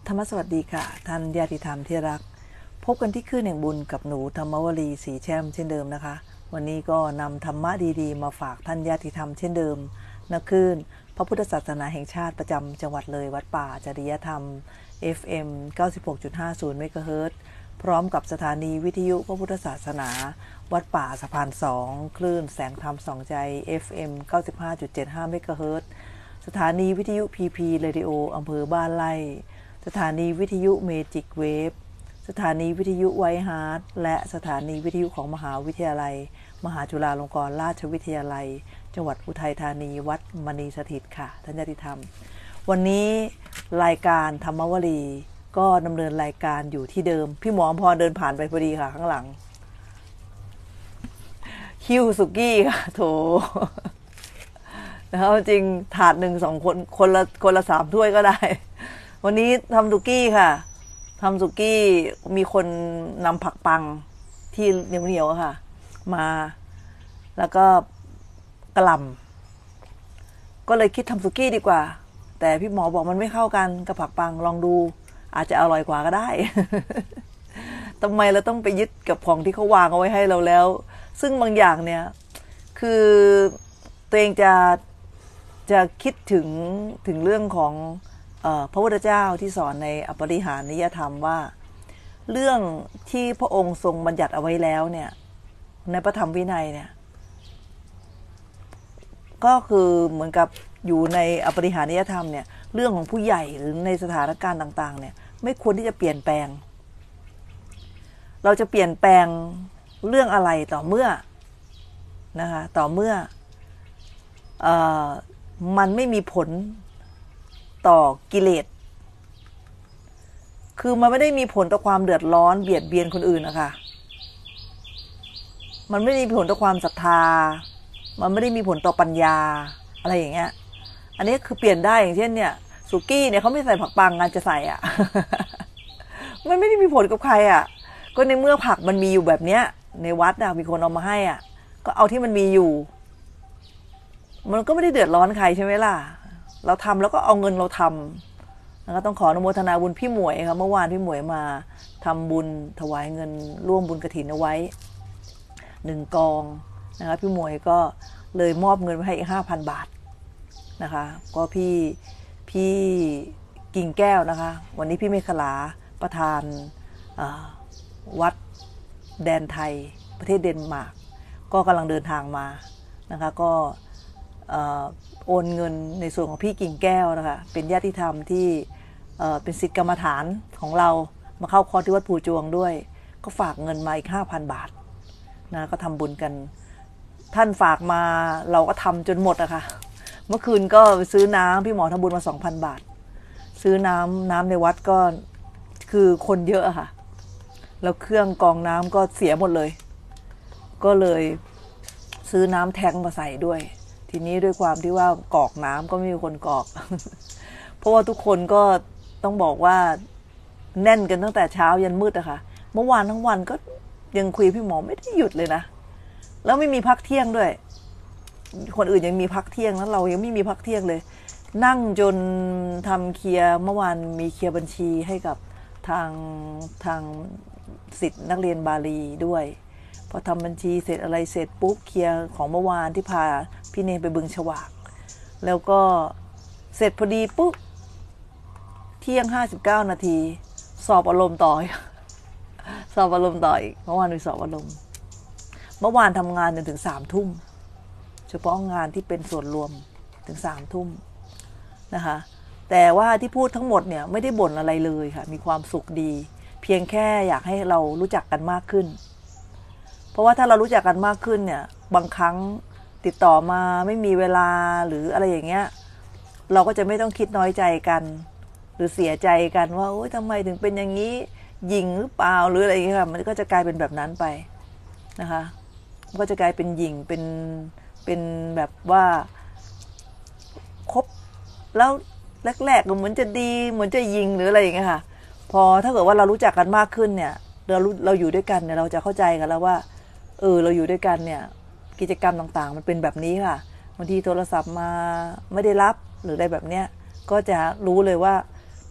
ธรรมสวัสดีค่ะท่านญาติธรรมที่รักพบกันที่คลื่นแห่งบุญกับหนูธรรมวลีสีแช่มเช่นเดิมนะคะวันนี้ก็นำธรรมะดีๆมาฝากท่านญาติธรรมเช่นเดิมณคลื่นพระพุทธศาสนาแห่งชาติประจำจังหวัดเลยวัดป่าจริยธรรม FM 96.50 เมกะเฮิรตซ์พร้อมกับสถานีวิทยุพระพุทธศาสนาวัดป่าสะพาน2คลื่นแสงธรรมสองใจ FM 95.75 เมกะเฮิรตซ์สถานีวิทยุ PP Radio อำเภอบ้านไร่สถานีวิทยุเมจิกเวฟสถานีวิทยุไวท์ฮาร์ทและสถานีวิทยุของมหาวิทยาลัยมหาจุฬาลงกรณราชวิทยาลัยจังหวัดอุทัยธานีวัดมณีสถิตค่ะท่านญาติธรรมวันนี้รายการธรรมวลีก็ดำเนินรายการอยู่ที่เดิมพี่หมอพอเดินผ่านไปพอดีค่ะข้างหลังคิวสุกี้ค่ะโถแล้วจริงถาด1-2คนละ3 ถ้วยก็ได้วันนี้ทำสุกี้ค่ะทำสุกี้มีคนนำผักปังที่เหนียวๆค่ะมาแล้วก็กระหล่ำก็เลยคิดทำสุกี้ดีกว่าแต่พี่หมอบอกมันไม่เข้ากันกับผักปังลองดูอาจจะอร่อยกว่าก็ได้ ทำไมเราต้องไปยึดกับของที่เขาวางเอาไว้ให้เราแล้วซึ่งบางอย่างเนี่ยคือตัวเองจะคิดถึงเรื่องของพระพุทธเจ้าที่สอนในอปริหานิยธรรมว่าเรื่องที่พระองค์ทรงบัญญัติเอาไว้แล้วเนี่ยในพระธรรมวินัยเนี่ยก็คือเหมือนกับอยู่ในอปริหานิยธรรมเนี่ยเรื่องของผู้ใหญ่หรือในสถานการณ์ต่างๆเนี่ยไม่ควรที่จะเปลี่ยนแปลงเราจะเปลี่ยนแปลงเรื่องอะไรต่อเมื่อนะคะต่อเมื่อมันไม่มีผลต่อกิเลสคือมันไม่ได้มีผลต่อความเดือดร้อนเบียดเบียนคนอื่นนะคะมันไม่ได้มีผลต่อความศรัทธามันไม่ได้มีผลต่อปัญญาอะไรอย่างเงี้ยอันนี้คือเปลี่ยนได้อย่างเช่นเนี่ยสุกี้เนี่ยเขาไม่ใส่ผักปังงานจะใส่อ่ะ มันไม่ได้มีผลกับใครอ่ะก็ในเมื่อผักมันมีอยู่แบบเนี้ยในวัดอ่ะมีคนเอามาให้อ่ะก็เอาที่มันมีอยู่มันก็ไม่ได้เดือดร้อนใครใช่ไหมล่ะเราทำแล้วก็เอาเงินเราทำแล้วก็ต้องขออนุโมทนาบุญพี่หมวยครับเมื่อวานพี่หมวยมาทำบุญถวายเงินร่วมบุญกฐินเอาไว้1 กองนะคะพี่หมวยก็เลยมอบเงินไปให้อีก 5,000 บาทนะคะก็พี่กิ่งแก้วนะคะวันนี้พี่เมฆลาประธานวัดแดนไทยประเทศเดนมาร์กก็กำลังเดินทางมานะคะก็โอนเงินในส่วนของพี่กิ่งแก้วนะคะเป็นญาติธรรมที่เป็นศิษย์กรรมฐานของเรามาเข้าคอร์สที่วัดภูจวงด้วยก็ฝากเงินมาอีก 5,000 บาทนะก็ทำบุญกันท่านฝากมาเราก็ทำจนหมดอะค่ะเมื่อคืนก็ซื้อน้ำพี่หมอทำบุญมา 2,000 บาทซื้อน้ำในวัดก็คือคนเยอะอะค่ะแล้วเครื่องกรองน้ำก็เสียหมดเลยก็เลยซื้อน้ำแทงมาใส่ด้วยทีนี้ด้วยความที่ว่ากรอกน้ำก็ไม่มีคนกรอก เพราะว่าทุกคนก็ต้องบอกว่าแน่นกันตั้งแต่เช้ายันมืดอะค่ะเมื่อวานทั้งวันก็ยังคุยพี่หมอไม่ได้หยุดเลยนะแล้วไม่มีพักเที่ยงด้วยคนอื่นยังมีพักเที่ยงแล้วเรายังไม่มีพักเที่ยงเลยนั่งจนทำเคลียร์เมื่อวานมีเคลียร์บัญชีให้กับทางศิษย์นักเรียนบาลีด้วยพอทำบัญชีเสร็จอะไรเสร็จปุ๊บเคลียร์ของเมื่อวานที่พาพี่เนยไปบึงฉวากแล้วก็เสร็จพอดีปุ๊บเที่ยง59 นาทีสอบอารมณ์ต่อสอบอารมณ์ต่ออีกเมื่อวานมีสอบอารมณ์เมื่อวานทำงานจนถึง3 ทุ่มเฉพาะงานที่เป็นส่วนรวมถึง3 ทุ่มนะคะแต่ว่าที่พูดทั้งหมดเนี่ยไม่ได้บ่นอะไรเลยค่ะมีความสุขดีเพียงแค่อยากให้เรารู้จักกันมากขึ้นเพราะว่าถ้าเรารู้จักกันมากขึ้นเนี่ยบางครั้งติดต่อมาไม่มีเวลาหรืออะไรอย่างเงี้ยเราก็จะไม่ต้องคิดน้อยใจกันหรือเสียใจกันว่าโอ๊ยทำไมถึงเป็นอย่างนี้ยิงหรือเปล่าหรืออะไรอย่างเงี้ยค่ะมันก็จะกลายเป็นแบบนั้นไปนะคะมันก็จะกลายเป็นยิงเป็นแบบว่าคบแล้วแรกๆก็เหมือนจะดีเหมือนจะยิงหรืออะไรอย่างเงี้ยค่ะพอถ้าเกิดว่าเรารู้จักกันมากขึ้นเนี่ยเราอยู่ด้วยกันเนี่ยเราจะเข้าใจกันแล้วว่าเราอยู่ด้วยกันเนี่ยกิจกรรมต่างๆมันเป็นแบบนี้ค่ะบางทีโทรศัพท์มาไม่ได้รับหรืออะไรแบบเนี้ยก็จะรู้เลยว่า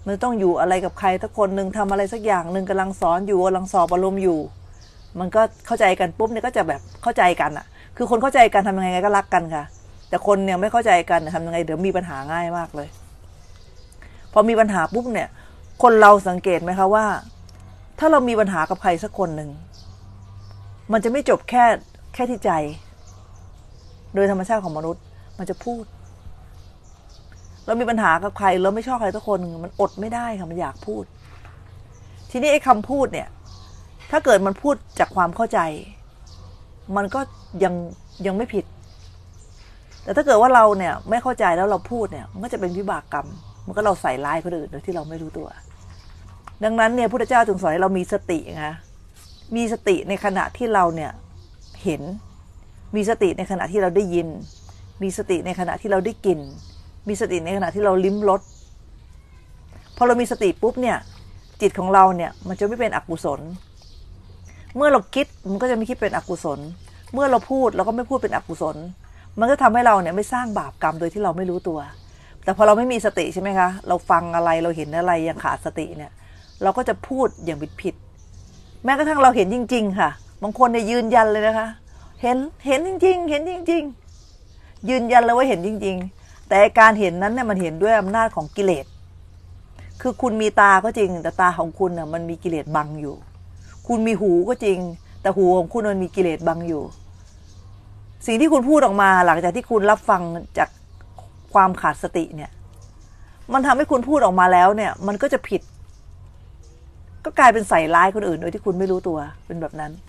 มันต้องอยู่อะไรกับใครสักคนหนึ่งทำอะไรสักอย่างหนึ่งกำลังสอนอยู่กำลังสอบอารมณ์อยู่มันก็เข้าใจกันปุ๊บเนี่ยก็จะแบบเข้าใจกันอ่ะคือคนเข้าใจกันทำยังไงก็รักกันค่ะแต่คนเนี่ยไม่เข้าใจกันทำยังไงเดี๋ยวมีปัญหาง่ายมากเลยพอมีปัญหาปุ๊บเนี่ยคนเราสังเกตไหมคะว่าถ้าเรามีปัญหากับใครสักคนหนึ่งมันจะไม่จบแค่ที่ใจโดยธรรมชาติของมนุษย์มันจะพูดเรามีปัญหากับใครเราไม่ชอบใครสักคนมันอดไม่ได้ค่ะมันอยากพูดทีนี้ไอ้คำพูดเนี่ยถ้าเกิดมันพูดจากความเข้าใจมันก็ยังไม่ผิดแต่ถ้าเกิดว่าเราเนี่ยไม่เข้าใจแล้วเราพูดเนี่ยมันก็จะเป็นวิบากกรรมมันก็เราใส่ร้ายคนอื่นโดยที่เราไม่รู้ตัวดังนั้นเนี่ยพุทธเจ้าจึงสอนให้เรามีสตินะมีสติในขณะที่เราเนี่ยเห็นมีสติในขณะที่เราได้ยินมีสติในขณะที่เราได้กลิ่นมีสติในขณะที่เราลิ้มรสพอเรามีสติปุ๊บเนี่ยจิตของเราเนี่ยมันจะไม่เป็นอกุศลเมื่อเราคิดมันก็จะไม่คิดเป็นอกุศลเมื่อเราพูดเราก็ไม่พูดเป็นอกุศลมันก็ทำให้เราเนี่ยไม่สร้างบาปกรรมโดยที่เราไม่รู้ตัวแต่พอเราไม่มีสติใช่ไหมคะเราฟังอะไรเราเห็นอะไรอย่างขาดสติเนี่ยเราก็จะพูดอย่างผิดแม้กระทั่งเราเห็นจริงๆค่ะบางคนเนี่ยยืนยันเลยนะคะเห็นจริงๆเห็นจริงๆยืนยันเลยว่าเห็นจริงๆแต่การเห็นนั้นเนี่ยมันเห็นด้วยอำนาจของกิเลสคือคุณมีตาก็จริงแต่ตาของคุณน่ะมันมีกิเลสบังอยู่คุณมีหูก็จริงแต่หูของคุณมันมีกิเลสบังอยู่สิ่งที่คุณพูดออกมาหลังจากที่คุณรับฟังจากความขาดสติเนี่ยมันทำให้คุณพูดออกมาแล้วเนี่ยมันก็จะผิดก็กลายเป็นใส่ร้ายคนอื่นโดยที่คุณไม่รู้ตัวเป็นแบบนั้น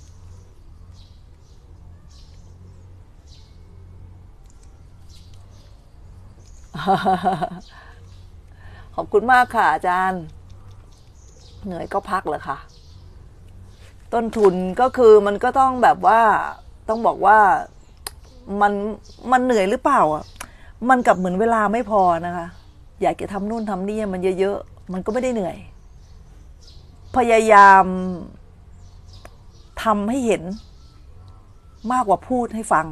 ขอบคุณมากค่ะอาจารย์เหนื่อยก็พักเหรอคะต้นทุนก็คือมันก็ต้องแบบว่าต้องบอกว่ามันเหนื่อยหรือเปล่าอ่ะมันกับเหมือนเวลาไม่พอนะคะอยากจะทำนู่นทำนี่มันเยอะๆมันก็ไม่ได้เหนื่อยพยายามทำให้เห็นมากกว่าพูดให้ฟัง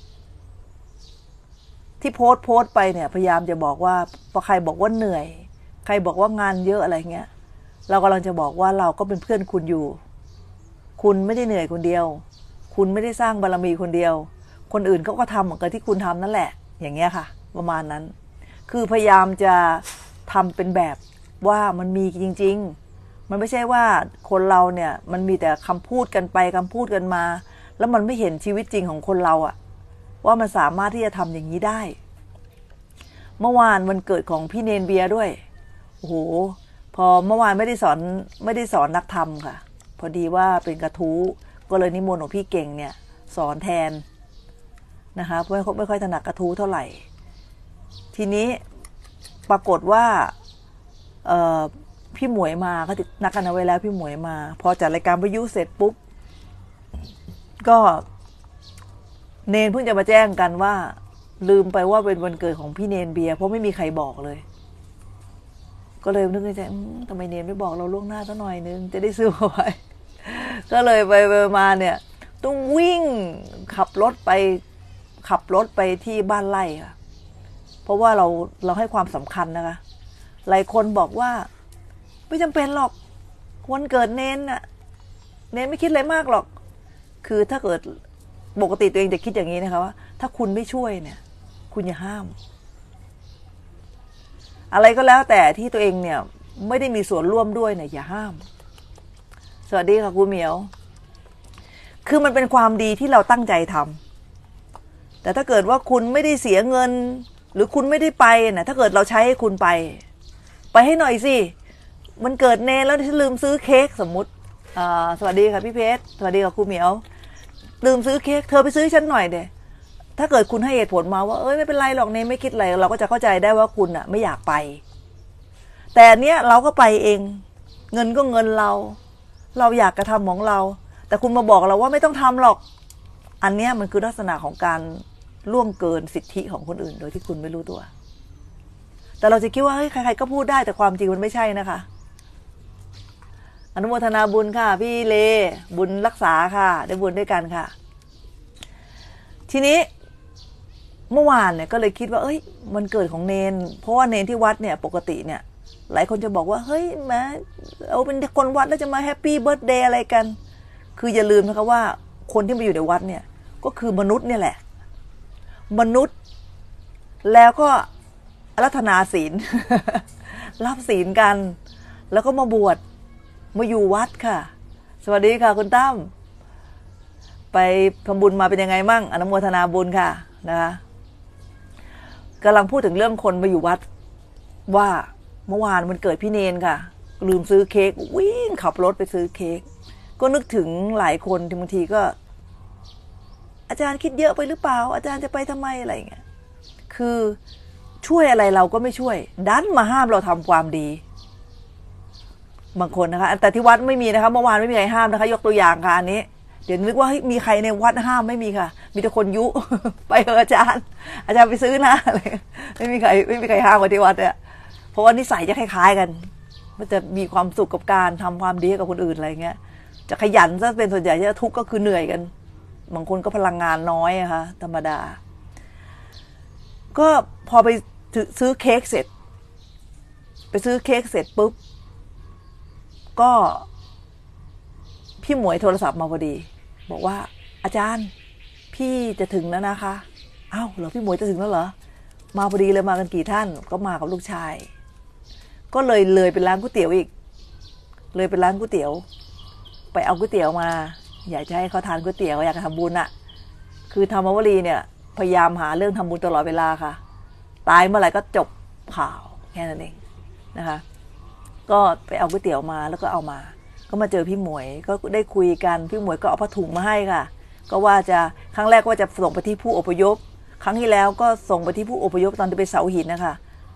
ที่โพสต์ไปเนี่ยพยายามจะบอกว่าพอใครบอกว่าเหนื่อยใครบอกว่างานเยอะอะไรเงี้ยเรากำลังจะบอกว่าเราก็เป็นเพื่อนคุณอยู่คุณไม่ได้เหนื่อยคนเดียวคุณไม่ได้สร้างบารมีคนเดียวคนอื่นเขาก็ทำเหมือนกับที่คุณทำนั่นแหละอย่างเงี้ยค่ะประมาณนั้นคือพยายามจะทำเป็นแบบว่ามันมีจริงๆมันไม่ใช่ว่าคนเราเนี่ยมันมีแต่คำพูดกันไปคำพูดกันมาแล้วมันไม่เห็นชีวิตจริงของคนเราอะว่ามันสามารถที่จะทำอย่างนี้ได้เมื่อวานวันเกิดของพี่เนนเบียร์ด้วยโอ้โหพอเมื่อวานไม่ได้สอนนักธรรมค่ะพอดีว่าเป็นกระทู้ก็เลยนิมนต์ของพี่เก่งเนี่ยสอนแทนนะคะไม่ค่อยถนัดกระทู้เท่าไหร่ทีนี้ปรากฏว่าพี่หมวยมาเขาติดนัดกันเอาไว้แล้วพี่หมวยมาพอจัดรายการวิทยุเสร็จปุ๊บก็เนนเพิ่งจะมาแจ้งกันว่าลืมไปว่าเป็นวันเกิดของพี่เนนเบียร์เพราะไม่มีใครบอกเลยก็เลยนึกในใจทำไมเนนไม่บอกเราล่วงหน้าสักหน่อยนึงจะได้ซื้อเอาไว้ก็เลยไปมาเนี่ยต้องวิ่งขับรถไปที่บ้านไร่ค่ะเพราะว่าเราให้ความสำคัญนะคะหลายคนบอกว่าไม่จำเป็นหรอกวันเกิดเนนน่ะเนนไม่คิดอะไรมากหรอกคือถ้าเกิดปกติตัวเองจะคิดอย่างนี้นะคะว่าถ้าคุณไม่ช่วยเนี่ยคุณอย่าห้ามอะไรก็แล้วแต่ที่ตัวเองเนี่ยไม่ได้มีส่วนร่วมด้วยเนี่ยอย่าห้ามสวัสดีค่ะคุณเหมียวคือมันเป็นความดีที่เราตั้งใจทำแต่ถ้าเกิดว่าคุณไม่ได้เสียเงินหรือคุณไม่ได้ไปนะถ้าเกิดเราใช้ให้คุณไปให้หน่อยสิมันเกิดเนนแล้วฉันลืมซื้อเค้กสมมุติสวัสดีค่ะพี่เพชรสวัสดีค่ะคุณเหมียวลืมซื้อเค้กเธอไปซื้อฉันหน่อยเด้ถ้าเกิดคุณให้เหตุผลมาว่าไม่เป็นไรหรอกเนนไม่คิดอะไรเราก็จะเข้าใจได้ว่าคุณอ่ะไม่อยากไปแต่เนี้ยเราก็ไปเองเงินก็เงินเราอยากกระทำของเราแต่คุณมาบอกเราว่าไม่ต้องทำหรอกอันเนี้ยมันคือลักษณะของการล่วงเกินสิทธิของคนอื่นโดยที่คุณไม่รู้ตัวแต่เราจะคิดว่าเฮ้ยใครๆก็พูดได้แต่ความจริงมันไม่ใช่นะคะอนุโมทนาบุญค่ะพี่เลบุญรักษาค่ะได้บุญด้วยกันค่ะทีนี้เมื่อวานเนี่ยก็เลยคิดว่ามันเกิดของเนนเพราะว่าเนนที่วัดเนี่ยปกติเนี่ยหลายคนจะบอกว่าเฮ้ยแม้เอาเป็นคนวัดแล้วจะมาแฮปปี้เบิร์ธเดย์อะไรกันคืออย่าลืมนะคะว่าคนที่มาอยู่ในวัดเนี่ยก็คือมนุษย์เนี่ยแหละมนุษย์แล้วก็อาราธนาศีล รับศีลกันแล้วก็มาบวชมาอยู่วัดค่ะสวัสดีค่ะคุณตั้มไปทำบุญมาเป็นยังไงมั่งอนุโมทนาบุญค่ะนะคะกำลังพูดถึงเรื่องคนมาอยู่วัดว่าเมื่อวานมันเกิดพี่เนนค่ะลืมซื้อเค้กวิ่งขับรถไปซื้อเค้กก็นึกถึงหลายคนที่บางทีก็อาจารย์คิดเยอะไปหรือเปล่าอาจารย์จะไปทำไมอะไรอย่างเงี้ยคือช่วยอะไรเราก็ไม่ช่วยดันมาห้ามเราทำความดีบางคนนะคะแต่ที่วัดไม่มีนะคะเมื่อวานไม่มีใครห้ามนะคะยกตัวอย่างค่ะอันนี้เดี๋ยวนึกว่ามีใครในวัดห้ามไม่มีค่ะมีแต่คนยุ ไปเถอะอาจารย์ไปซื้อนะอะไรไม่มีใครห้ามมาที่วัดเนี่ยเพราะว่านิสัยจะคล้ายๆกันมันจะมีความสุขกับการทำความดีกับคนอื่นอะไรเงี้ยจะขยันซะเป็นส่วนใหญ่จะทุกข์ก็คือเหนื่อยกันบางคนก็พลังงานน้อยอะค่ะธรรมดาก็พอไปซื้อเค้กเสร็จปุ๊บก็พี่หมวยโทรศัพท์มาพอดีบอกว่าอาจารย์พี่จะถึงแล้วนะคะอ้าวเหรอพี่หมวยจะถึงแล้วเหรอมาพอดีเลยมากันกี่ท่านก็มากับลูกชายก็เลยเป็นร้านก๋วยเตี๋ยวอีกเลยเป็นร้านก๋วยเตี๋ยวไปเอาก๋วยเตี๋ยวมาอยากจะให้เขาทานก๋วยเตี๋ยวอยากจะทำบุญอะคือธรรมวลีเนี่ยพยายามหาเรื่องทำบุญตลอดเวลาค่ะตายเมื่อไหร่ก็จบข่าวแค่นั้นเองนะคะก็ไปเอาก๋วยเตี๋ยวมาแล้วก็เอามาก็มาเจอพี่หมวยก็ได้คุยกันพี่หมวยก็เอาผ้าถุงมาให้ค่ะก็ว่าจะครั้งแรกว่าจะส่งไปที่ผู้อพยพครั้งที่แล้วก็ส่งไปที่ผู้อพยพตอนที่ไปเสาหินนะคะ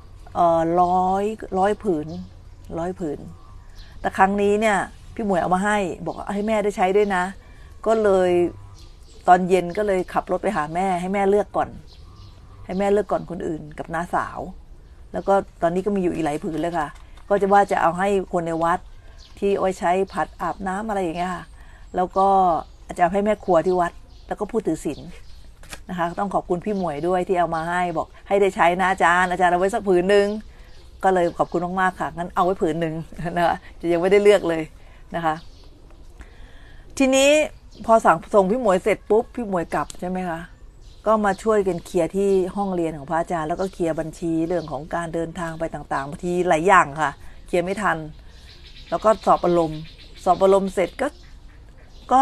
ร้อยผืนแต่ครั้งนี้เนี่ยพี่หมวยเอามาให้บอกให้แม่ได้ใช้ด้วยนะก็เลยตอนเย็นก็เลยขับรถไปหาแม่ให้แม่เลือกก่อนคนอื่นกับน้าสาวแล้วก็ตอนนี้ก็มีอยู่อีกหลายผืนเลยค่ะก็จะว่าจะเอาให้คนในวัดที่เอาไว้ใช้ผัดอาบน้ำอะไรอย่างเงี้ยค่ะแล้วก็อาจจะให้แม่ครัวที่วัดแล้วก็ผู้ถือศีลนะคะต้องขอบคุณพี่หมวยด้วยที่เอามาให้บอกให้ได้ใช้นะอาจารย์เอาไว้สักผืนนึงก็เลยขอบคุณมากๆค่ะงั้นเอาไว้ผืนนึงนะคะจะยังไม่ได้เลือกเลยนะคะทีนี้พอส่งพี่หมวยเสร็จปุ๊บพี่หมวยกลับใช่ไหมคะก็มาช่วยกันเคลียร์ที่ห้องเรียนของพระอาจารย์แล้วก็เคลียร์บัญชีเรื่องของการเดินทางไปต่างๆบางทีหลายอย่างค่ะเคลียร์ไม่ทันแล้วก็สอบอารมณ์เสร็จก็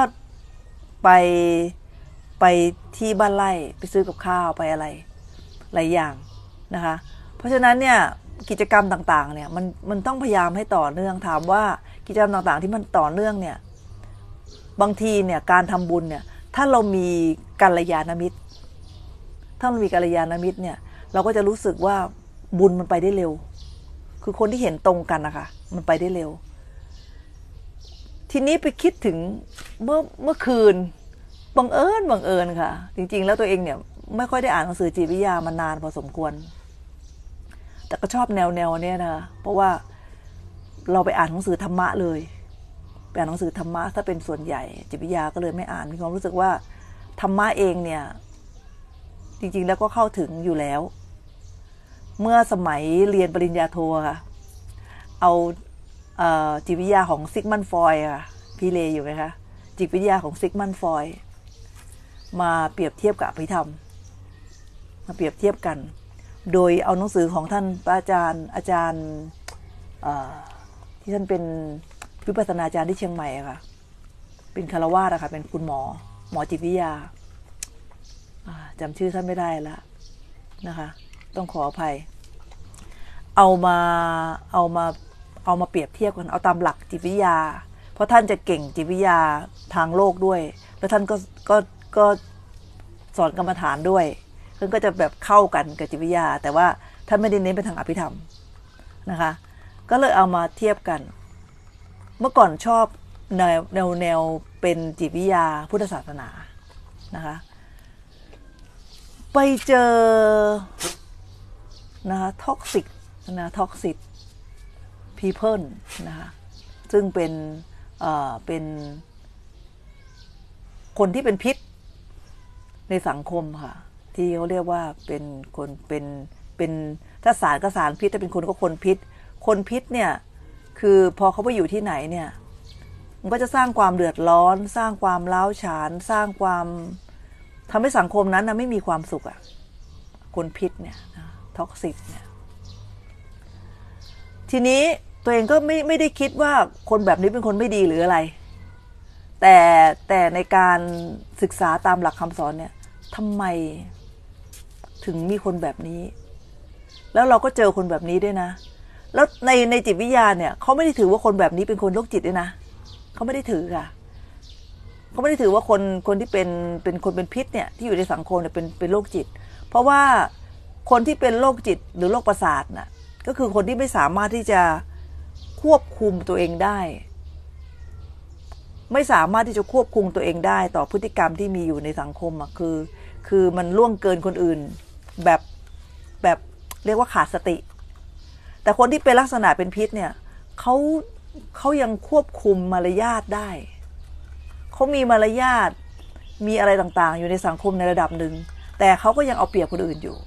ไปที่บ้านไร่ไปซื้อกับข้าวไปอะไรหลายอย่างนะคะเพราะฉะนั้นเนี่ยกิจกรรมต่างๆเนี่ยมันต้องพยายามให้ต่อเนื่องถามว่ากิจกรรมต่างๆที่มันต่อเนื่องเนี่ยบางทีเนี่ยการทำบุญเนี่ยถ้าเรามีกัลยาณมิตรเนี่ยเราก็จะรู้สึกว่าบุญมันไปได้เร็วคือคนที่เห็นตรงกันนะคะมันไปได้เร็วทีนี้ไปคิดถึงเมื่อคืนบังเอิญค่ะจริงๆแล้วตัวเองเนี่ยไม่ค่อยได้อ่านหนังสือจิตวิทยามานานพอสมควรแต่ก็ชอบแนวเนี่ยนะเพราะว่าเราไปอ่านหนังสือธรรมะเลยไปอ่านหนังสือธรรมะถ้าเป็นส่วนใหญ่จิตวิทยาก็เลยไม่อ่านมีความรู้สึกว่าธรรมะเองเนี่ยจริงๆแล้วก็เข้าถึงอยู่แล้วเมื่อสมัยเรียนปริญญาโทค่ะเอาจิตวิทยาของซิกมันด์ฟรอยด์ค่ะพี่เลอยู่ไหมคะจิตวิทยาของซิกมันด์ฟรอยด์มาเปรียบเทียบกับอภิธรรมมาเปรียบเทียบกันโดยเอาหนังสือของท่านอาจารย์ที่ท่านเป็นวิปัสสนาจารย์ที่เชียงใหม่ค่ะเป็นคฤหัสถ์ค่ะเป็นคุณหมอจิตวิทยาจำชื่อท่านไม่ได้แล้วนะคะต้องขออภัยเอามาเปรียบเทียบกันเอาตามหลักจิตวิทยาเพราะท่านจะเก่งจิตวิทยาทางโลกด้วยแล้วท่านก็สอนกรรมฐานด้วยท่านก็จะแบบเข้ากันกับจิตวิทยาแต่ว่าท่านไม่ได้เน้นไปทางอภิธรรมนะคะก็เลยเอามาเทียบกันเมื่อก่อนชอบแนวเป็นจิตวิทยาพุทธศาสนานะคะไปเจอนะคะท็อกซิกpeople นะคะซึ่งเป็นคนที่เป็นพิษในสังคมค่ะที่เขาเรียกว่าเป็นคนเป็นถ้าสารก็สารพิษถ้าเป็นคนก็คนพิษคนพิษเนี่ยคือพอเขาไปอยู่ที่ไหนเนี่ยมันก็จะสร้างความเดือดร้อนสร้างความร้าวฉานสร้างความทำให้สังคมนั้นนะไม่มีความสุขอ่ะคนพิษเนี่ยท็อกซิกเนี่ยทีนี้ตัวเองก็ไม่ได้คิดว่าคนแบบนี้เป็นคนไม่ดีหรืออะไรแต่ในการศึกษาตามหลักคำสอนเนี่ยทำไมถึงมีคนแบบนี้แล้วเราก็เจอคนแบบนี้ด้วยนะแล้วในจิตวิทยาเนี่ยเขาไม่ได้ถือว่าคนแบบนี้เป็นคนโรคจิตด้วยนะเขาไม่ได้ถือค่ะเขาไม่ได้ถือว่าคนที่เป็นคนเป็นพิษเนี่ยที่อยู่ในสังคมเนี่ยเป็นโรคจิตเพราะว่าคนที่เป็นโรคจิตหรือโรคประสาทน่ะก็คือคนที่ไม่สามารถที่จะควบคุมตัวเองได้ไม่สามารถที่จะควบคุมตัวเองได้ต่อพฤติกรรมที่มีอยู่ในสังคมอ่ะคือมันล่วงเกินคนอื่นแบบเรียกว่าขาดสติแต่คนที่เป็นลักษณะเป็นพิษเนี่ยเขายังควบคุมมารยาทได้เขามีมารยาทมีอะไรต่างๆอยู่ในสังคมในระดับหนึ่งแต่เขาก็ยังเอาเปรียบคนอื่นอยู่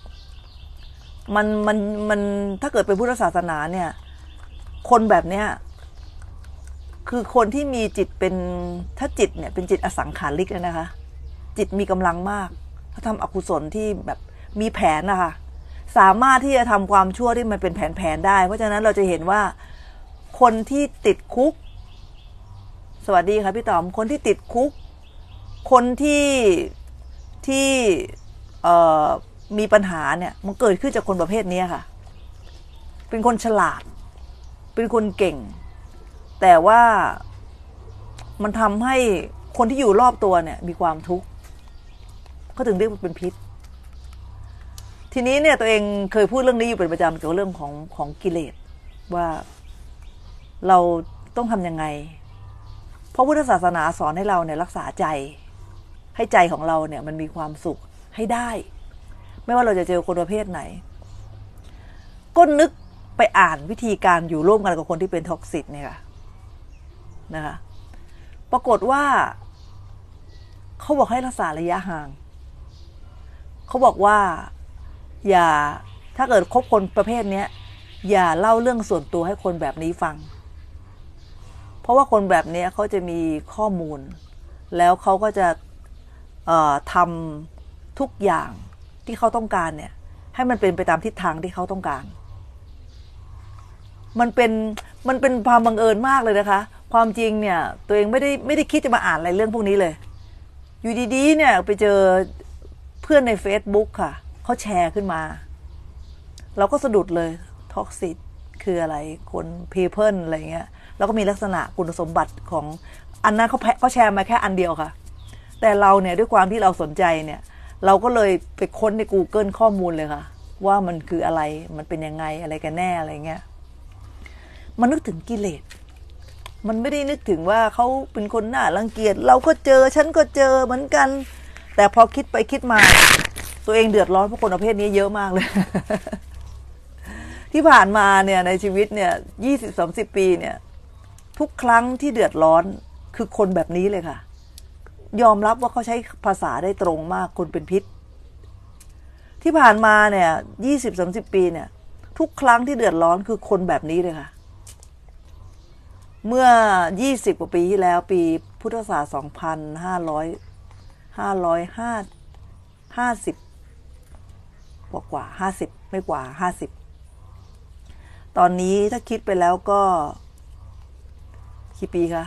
มันถ้าเกิดเป็นพุทธศาสนาเนี่ยคนแบบเนี้ยคือคนที่มีจิตเป็นถ้าจิตเนี่ยเป็นจิตอสังขาริกนะคะจิตมีกำลังมากเขาทำอกุศลที่แบบมีแผนนะคะสามารถที่จะทำความชั่วที่มันเป็นแผนได้เพราะฉะนั้นเราจะเห็นว่าคนที่ติดคุกสวัสดีค่ะพี่ต๋อมคนที่ติดคุกคนที่มีปัญหาเนี่ยมันเกิดขึ้นจากคนประเภทนี้ค่ะเป็นคนฉลาดเป็นคนเก่งแต่ว่ามันทำให้คนที่อยู่รอบตัวเนี่ยมีความทุกข์เขาถึงเรียกว่าเป็นพิษทีนี้เนี่ยตัวเองเคยพูดเรื่องนี้อยู่เป็นประจำเกี่ยวกับเรื่องของกิเลสว่าเราต้องทำยังไงเพราะพุทธศาสนาสอนให้เราเนี่ยรักษาใจให้ใจของเราเนี่ยมันมีความสุขให้ได้ไม่ว่าเราจะเจอคนประเภทไหนก็นึกไปอ่านวิธีการอยู่ร่วมกันกับคนที่เป็นท็อกซิกเนี่ยค่ะนะคะปรากฏว่าเขาบอกให้รักษาระยะห่างเขาบอกว่าอย่าถ้าเกิดคบคนประเภทนี้อย่าเล่าเรื่องส่วนตัวให้คนแบบนี้ฟังเพราะว่าคนแบบนี้เขาจะมีข้อมูลแล้วเขาก็จะทำทุกอย่างที่เขาต้องการเนี่ยให้มันเป็นไปตามทิศทางที่เขาต้องการมันเป็นความบังเอิญมากเลยนะคะความจริงเนี่ยตัวเองไม่ได้คิดจะมาอ่านอะไรเรื่องพวกนี้เลยอยู่ดีๆเนี่ยไปเจอเพื่อนใน Facebook ค่ะเขาแชร์ขึ้นมาเราก็สะดุดเลยท็อกซิกคืออะไรคนpeopleอะไรเงี้ยแล้วก็มีลักษณะคุณสมบัติของอันนั้นเขาแชร์มาแค่อันเดียวค่ะแต่เราเนี่ยด้วยความที่เราสนใจเนี่ยเราก็เลยไปค้นใน Google ข้อมูลเลยค่ะว่ามันคืออะไรมันเป็นยังไงอะไรกันแน่อะไรเงี้ยมันนึกถึงกิเลสมันไม่ได้นึกถึงว่าเขาเป็นคนน่ารังเกียจเราก็เจอฉันก็เจอเหมือนกันแต่พอคิดไปคิดมาตัวเองเดือดร้อนเพราะคนประเภทนี้เยอะมากเลย ที่ผ่านมาเนี่ยในชีวิตเนี่ย20-30 ปีเนี่ยทุกครั้งที่เดือดร้อนคือคนแบบนี้เลยค่ะยอมรับว่าเขาใช้ภาษาได้ตรงมากคนเป็นพิษที่ผ่านมาเนี่ย20-30 ปีเนี่ยทุกครั้งที่เดือดร้อนคือคนแบบนี้เลยค่ะเมื่อ20 กว่าปีที่แล้วปีพุทธศักราช550กว่า50ไม่กว่า50ตอนนี้ถ้าคิดไปแล้วก็กี่ปีคะ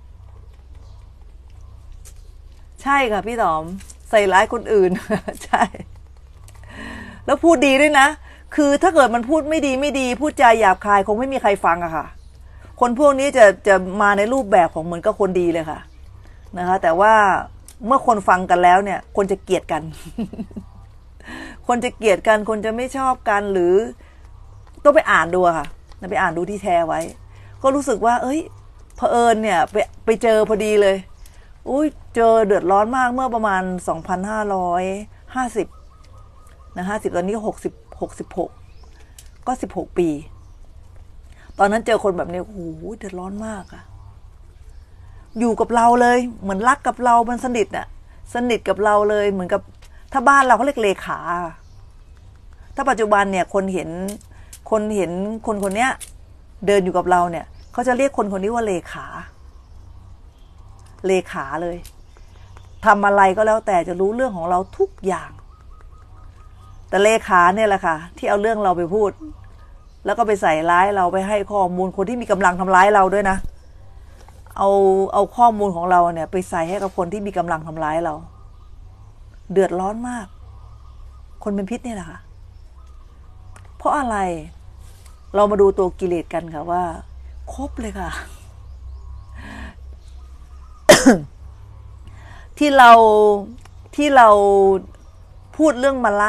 ใช่ค่ะพี่ต๋อมใส่ร้ายคนอื่น ใช่แล้วพูดดีด้วยนะคือถ้าเกิดมันพูดไม่ดีพูดจาหยาบคายคงไม่มีใครฟังอะค่ะคนพวกนี้จะมาในรูปแบบของเหมือนกับคนดีเลยค่ะนะคะแต่ว่าเมื่อคนฟังกันแล้วเนี่ยคนจะเกลียดกัน คนจะเกลียดกันคนจะไม่ชอบกันหรือต้องไปอ่านดูค่ะไปอ่านดูที่แชร์ไว้ก็รู้สึกว่าเอ้ยเผอิญเนี่ยไปเจอพอดีเลยอุ้ยเจอเดือดร้อนมากเมื่อประมาณ2550นะ50ตอนนี้66ก็16 ปีตอนนั้นเจอคนแบบนี้โอ้โหเดือดร้อนมากอะอยู่กับเราเลยเหมือนรักกับเรามันสนิทอะสนิทกับเราเลยเหมือนกับถ้าบ้านเราเขาเรียกเลขาถ้าปัจจุบันเนี่ยคนเห็นคนเห็นคนคนนี้เดินอยู่กับเราเนี่ยเขาจะเรียกคนคนนี้ว่าเลขาเลยทำอะไรก็แล้วแต่จะรู้เรื่องของเราทุกอย่างแต่เลขาเนี่ยแหละค่ะที่เอาเรื่องเราไปพูดแล้วก็ไปใส่ร้ายเราไปให้ข้อมูลคนที่มีกำลังทำร้ายเราด้วยนะเอาข้อมูลของเราเนี่ยไปใส่ให้กับคนที่มีกำลังทำร้ายเราเดือดร้อนมากคนเป็นพิษเนี่ยแหละค่ะเพราะอะไรเรามาดูตัวกิเลสกันค่ะว่าครบเลยค่ะ ที่เราพูดเรื่องมละ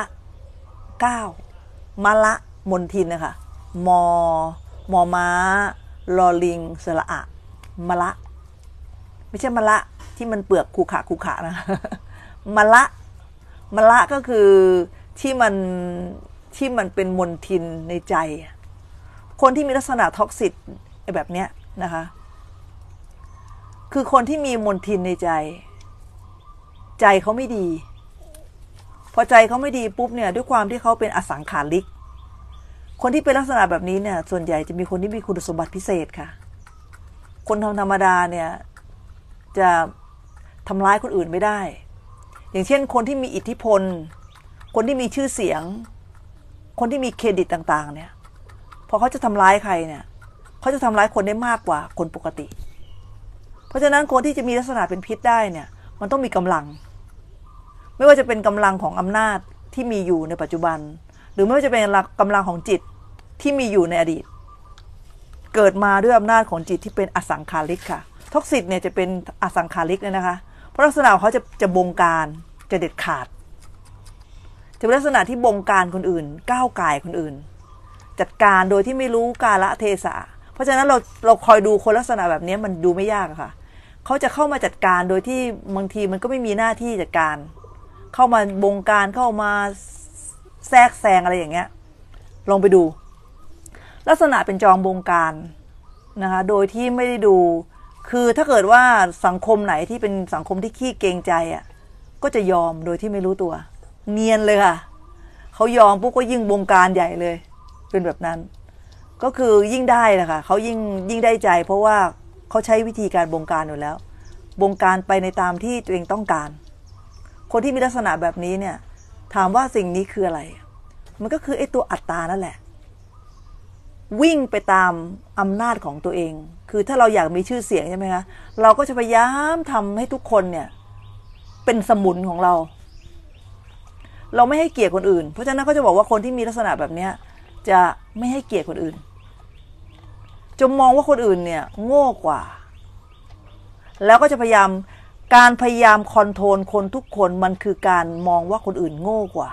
9มละมนทินนะคะมม้าลอลิงสระอะมละไม่ใช่มละที่มันเปลือกคูขะนะ มละก็คือที่มันเป็นมนทินในใจคนที่มีลักษณะท็อกซิตแบบเนี้ยนะคะคือคนที่มีมนทินในใจเขาไม่ดีพอใจเขาไม่ดีปุ๊บเนี่ยด้วยความที่เขาเป็นอสังขาริกคนที่เป็นลักษณะแบบนี้เนี่ยส่วนใหญ่จะมีคนที่มีคุณสมบัติพิเศษค่ะคนธรรมดาเนี่ยจะทำร้ายคนอื่นไม่ได้อย่างเช่นคนที่มีอิทธิพลคนที่มีชื่อเสียงคนที่มีเครดิตต่างๆเนี่ยพอเขาจะทำร้ายใครเนี่ยเขาจะทำร้ายคนได้มากกว่าคนปกติเพราะฉะนั้นคนที่จะมีลักษณะเป็นพิษได้เนี่ยมันต้องมีกำลังไม่ว่าจะเป็นกำลังของอำนาจที่มีอยู่ในปัจจุบันหรือไม่ว่าจะเป็นกำลังของจิตที่มีอยู่ในอดีตเกิดมาด้วยอำนาจของจิตที่เป็นอสังขาริกค่ะท็อกซิตเนี่ยจะเป็นอสังขาริกเลยนะคะเพราะลักษณะเขาจะบงการจะเด็ดขาดจะเป็นลักษณะที่บงการคนอื่นก้าวก่ายคนอื่นจัดการโดยที่ไม่รู้กาลเทศะเพราะฉะนั้นเราคอยดูคนลักษณะแบบนี้มันดูไม่ยากค่ะเขาจะเข้ามาจัดการโดยที่บางทีมันก็ไม่มีหน้าที่จัดการเข้ามาบงการเข้ามาแทรกแซงอะไรอย่างเงี้ยลองไปดูลักษณะเป็นจอมบงการนะคะโดยที่ไม่ได้ดูคือถ้าเกิดว่าสังคมไหนที่เป็นสังคมที่ขี้เกรงใจอ่ะก็จะยอมโดยที่ไม่รู้ตัวเนียนเลยค่ะเขายอมปุ๊บก็ยิ่งบงการใหญ่เลยเป็นแบบนั้นก็คือยิ่งได้แหละค่ะเขายิ่งได้ใจเพราะว่าเขาใช้วิธีการบงการอยู่แล้วบงการไปในตามที่ตัวเองต้องการคนที่มีลักษณะแบบนี้เนี่ยถามว่าสิ่งนี้คืออะไรมันก็คือไอ้ตัวอัตตานั่นแหละวิ่งไปตามอำนาจของตัวเองคือถ้าเราอยากมีชื่อเสียงใช่ไหมคะเราก็จะพยายามทำให้ทุกคนเนี่ยเป็นสมุนของเราไม่ให้เกียรติคนอื่นเพราะฉะนั้นเขาจะบอกว่าคนที่มีลักษณะแบบนี้จะไม่ให้เกียรติคนอื่นจะมองว่าคนอื่นเนี่ยโง่กว่าแล้วก็จะพยายามคอนโทรลคนทุกคนมันคือการมองว่าคนอื่นโง่กว่า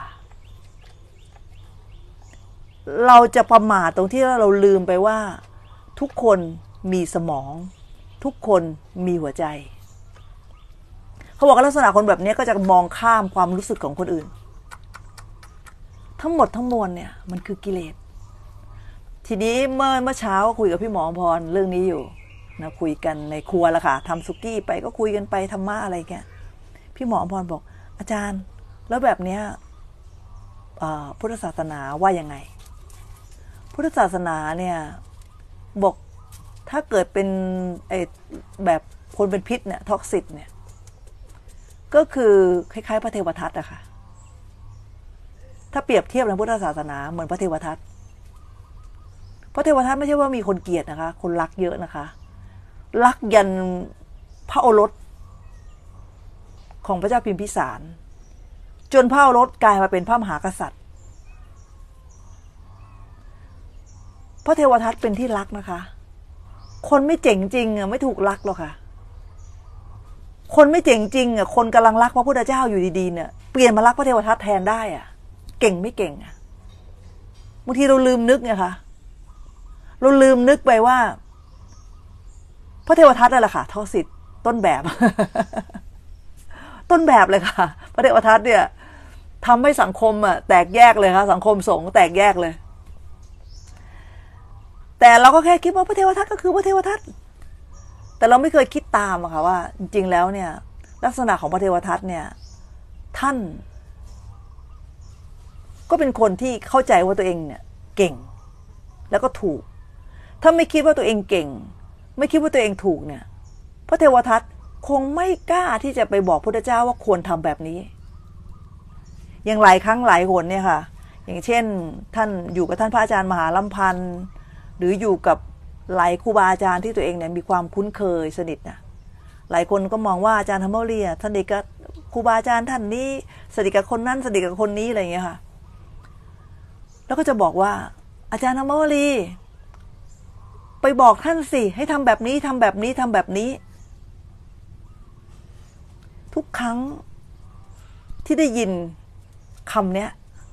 เราจะประมาทตรงที่เราลืมไปว่าทุกคนมีสมองทุกคนมีหัวใจเขาบอกว่าลักษณะคนแบบนี้ก็จะมองข้ามความรู้สึกของคนอื่นทั้งหมดทั้งมวลเนี่ยมันคือกิเลสทีนี้เมื่อเช้าคุยกับพี่หมอพรเรื่องนี้อยู่นะคุยกันในครัวละค่ะทำสุกี้ไปก็คุยกันไปธรรมะอะไรแกพี่หมอพรบอกอาจารย์แล้วแบบเนี้ยพุทธศาสนาว่ายังไงพุทธศาสนาเนี่ยบอกถ้าเกิดเป็นแบบคนเป็นพิษเนี่ยท็อกซิตเนี่ยก็คือคล้ายๆพระเทวทัตอะค่ะถ้าเปรียบเทียบในพุทธศาสนาเหมือนพระเทวทัตพระเทวทัตไม่ใช่ว่ามีคนเกลียดนะคะคนรักเยอะนะคะรักยันพระโอรสของพระเจ้าพิมพิสารจนพระโอรสกลายมาเป็นพระมหากษัตริย์พระเทวทัตเป็นที่รักนะคะคนไม่เจ๋งจริงอ่ะไม่ถูกรักหรอกค่ะคนไม่เจ๋งจริงอ่ะคนกำลังรักพระพุทธเจ้าอยู่ดีๆเนี่ยเปลี่ยนมารักพระเทวทัตแทนได้อ่ะเก่งไม่เก่งอ่ะบางทีเราลืมนึกไงคะเราลืมนึกไปว่าพระเทวทัตนั่นแหละค่ะท็อกซิตต้นแบบ ต้นแบบเลยค่ะพระเทวทัตเนี่ยทำให้สังคมอ่ะแตกแยกเลยค่ะสังคมสงฆ์แตกแยกเลยแต่เราก็แค่คิดว่าพระเทวทัตก็คือพระเทวทัตแต่เราไม่เคยคิดตามอะค่ะว่าจริงๆแล้วเนี่ยลักษณะของพระเทวทัตเนี่ยท่านก็เป็นคนที่เข้าใจว่าตัวเองเนี่ยเก่งแล้วก็ถูกถ้าไม่คิดว่าตัวเองเก่งไม่คิดว่าตัวเองถูกเนี่ยพระเทวทัตคงไม่กล้าที่จะไปบอกพระพุทธเจ้าว่าควรทำแบบนี้อย่างหลายครั้งหลายหนเนี่ยค่ะอย่างเช่นท่านอยู่กับท่านพระอาจารย์มหาลัมพันธ์หรืออยู่กับหลายครูบาอาจารย์ที่ตัวเองเนี่ยมีความคุ้นเคยสนิทนะหลายคนก็มองว่าอาจารย์ธรรมวลีท่านเด็กกับครูบาอาจารย์ท่านนี้สนิทกับคนนั้นสนิทกับคนนี้อะไรอย่างเงี้ยค่ะแล้วก็จะบอกว่าอาจารย์ธรรมวลีไปบอกท่านสิให้ทำแบบนี้ทำแบบนี้ทำแบบนี้ทุกครั้งที่ได้ยินคำนี้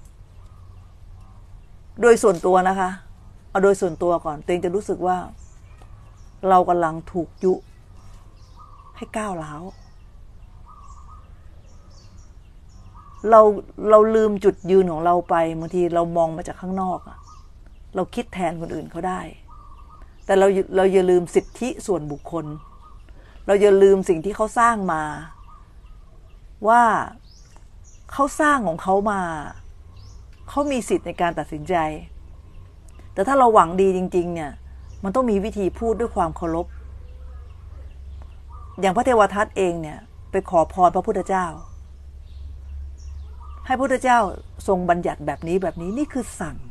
โดยส่วนตัวนะคะเอาโดยส่วนตัวก่อนตัวเองจะรู้สึกว่าเรากำลังถูกยุให้ก้าวร้าวเราลืมจุดยืนของเราไปบางทีเรามองมาจากข้างนอกเราคิดแทนคนอื่นเขาได้แต่เราอย่าลืมสิทธิส่วนบุคคลเราอย่าลืมสิ่งที่เขาสร้างมาว่าเขาสร้างของเขามาเขามีสิทธิ์ในการตัดสินใจแต่ถ้าเราหวังดีจริงๆเนี่ยมันต้องมีวิธีพูดด้วยความเคารพอย่างพระเทวทัตเองเนี่ยไปขอพรพระพุทธเจ้าให้พระพุทธเจ้าทรงบัญญัติแบบนี้แบบนี้นี่คือสั่ง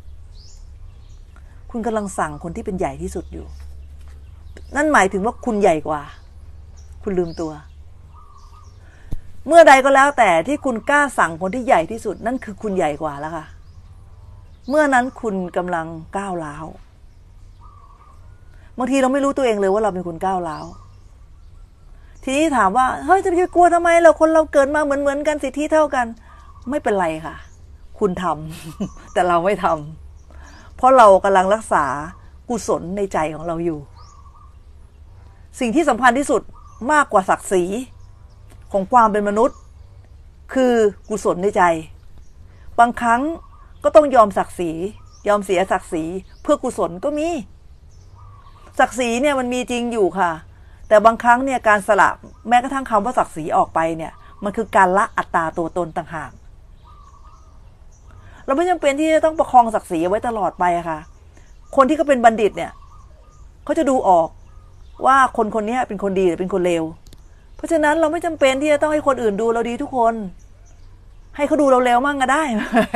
คุณกำลังสั่งคนที่เป็นใหญ่ที่สุดอยู่นั่นหมายถึงว่าคุณใหญ่กว่าคุณลืมตัวเมื่อใดก็แล้วแต่ที่คุณกล้าสั่งคนที่ใหญ่ที่สุดนั่นคือคุณใหญ่กว่าแล้วค่ะเมื่อนั้นคุณกำลังก้าวร้าวบางทีเราไม่รู้ตัวเองเลยว่าเราเป็นคนก้าวร้าวทีนี้ถามว่าเฮ้ยจะไปกลัวทำไมเราคนเราเกิดมาเหมือนกันสิทธิเท่ากันไม่เป็นไรค่ะคุณทำ แต่เราไม่ทำเพราะเรากำลังรักษากุศลในใจของเราอยู่สิ่งที่สำคัญที่สุดมากกว่าศักดิ์ศรีของความเป็นมนุษย์คือกุศลในใจบางครั้งก็ต้องยอมศักดิ์ศรียอมเสียศักดิ์ศรีเพื่อกุศลก็มีศักดิ์ศรีเนี่ยมันมีจริงอยู่ค่ะแต่บางครั้งเนี่ยการสละแม้กระทั่งคำว่าศักดิ์ศรีออกไปเนี่ยมันคือการละอัตตาตัวตนต่างหากเราไม่จำเป็นที่จะต้องประคองศักดิ์ศรีไว้ตลอดไปค่ะคนที่เขาเป็นบัณฑิตเนี่ยเขาจะดูออกว่าคนคนนี้เป็นคนดีหรือเป็นคนเลวเพราะฉะนั้นเราไม่จำเป็นที่จะต้องให้คนอื่นดูเราดีทุกคนให้เขาดูเราเลวมั่งก็ได้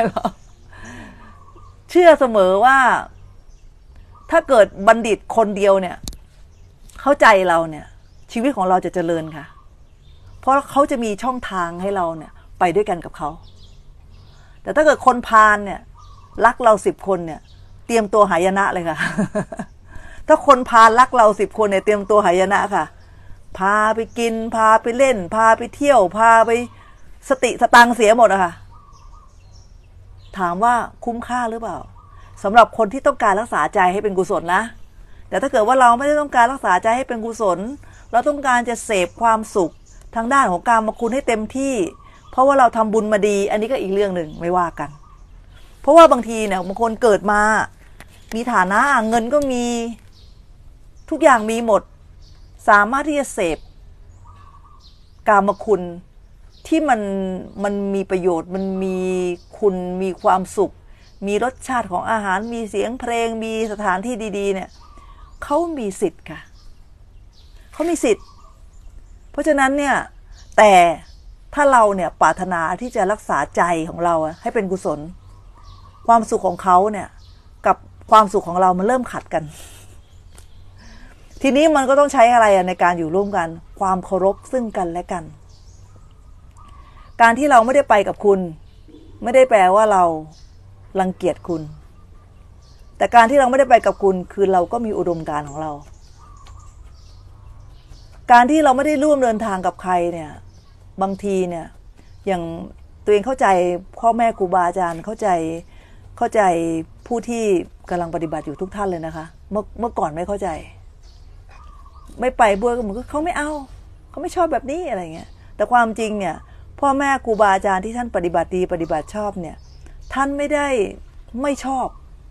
เชื่อเสมอว่าถ้าเกิดบัณฑิตคนเดียวเนี่ยเข้าใจเราเนี่ยชีวิตของเราจะเจริญค่ะเพราะเขาจะมีช่องทางให้เราเนี่ยไปด้วยกันกับเขาแต่ถ้าเกิดคนพาลเนี่ยรักเรา10 คนเนี่ยเตรียมตัวหายนะเลยค่ะ ถ้าคนพาลรักเรา10 คนเนี่ยเตรียมตัวหายนะค่ะพาไปกินพาไปเล่นพาไปเที่ยวพาไปสติสตังค์เสียหมดอะค่ะถามว่าคุ้มค่าหรือเปล่าสำหรับคนที่ต้องการรักษาใจให้เป็นกุศลนะแต่ถ้าเกิดว่าเราไม่ได้ต้องการรักษาใจให้เป็นกุศลเราต้องการจะเสพความสุขทางด้านของกามคุณให้เต็มที่เพราะว่าเราทำบุญมาดีอันนี้ก็อีกเรื่องหนึ่งไม่ว่ากันเพราะว่าบางทีเนี่ยบางคนเกิดมามีฐานะเงินก็มีทุกอย่างมีหมดสามารถที่จะเสพกามคุณที่มันมีประโยชน์มันมีคุณมีความสุขมีรสชาติของอาหารมีเสียงเพลงมีสถานที่ดีๆเนี่ยเขามีสิทธิ์ค่ะเขามีสิทธิ์เพราะฉะนั้นเนี่ยแต่ถ้าเราเนี่ยปรารถนาที่จะรักษาใจของเราให้เป็นกุศลความสุขของเขาเนี่ยกับความสุขของเรามันเริ่มขัดกันทีนี้มันก็ต้องใช้อะไรในการอยู่ร่วมกันความเคารพซึ่งกันและกันการที่เราไม่ได้ไปกับคุณไม่ได้แปลว่าเรารังเกียจคุณแต่การที่เราไม่ได้ไปกับคุณคือเราก็มีอุดมการณ์ของเราการที่เราไม่ได้ร่วมเดินทางกับใครเนี่ยบางทีเนี่ยอย่างตัวเองเข้าใจพ่อแม่ครูบาอาจารย์เข้าใจผู้ที่กำลังปฏิบัติอยู่ทุกท่านเลยนะคะเมื่อก่อนไม่เข้าใจไม่ไปบวชก็เหมือนเขาไม่เอาเขาไม่ชอบแบบนี้อะไรเงี้ยแต่ความจริงเนี่ยพ่อแม่ครูบาอาจารย์ที่ท่านปฏิบัติดีปฏิบัติชอบเนี่ยท่านไม่ได้ไม่ชอบ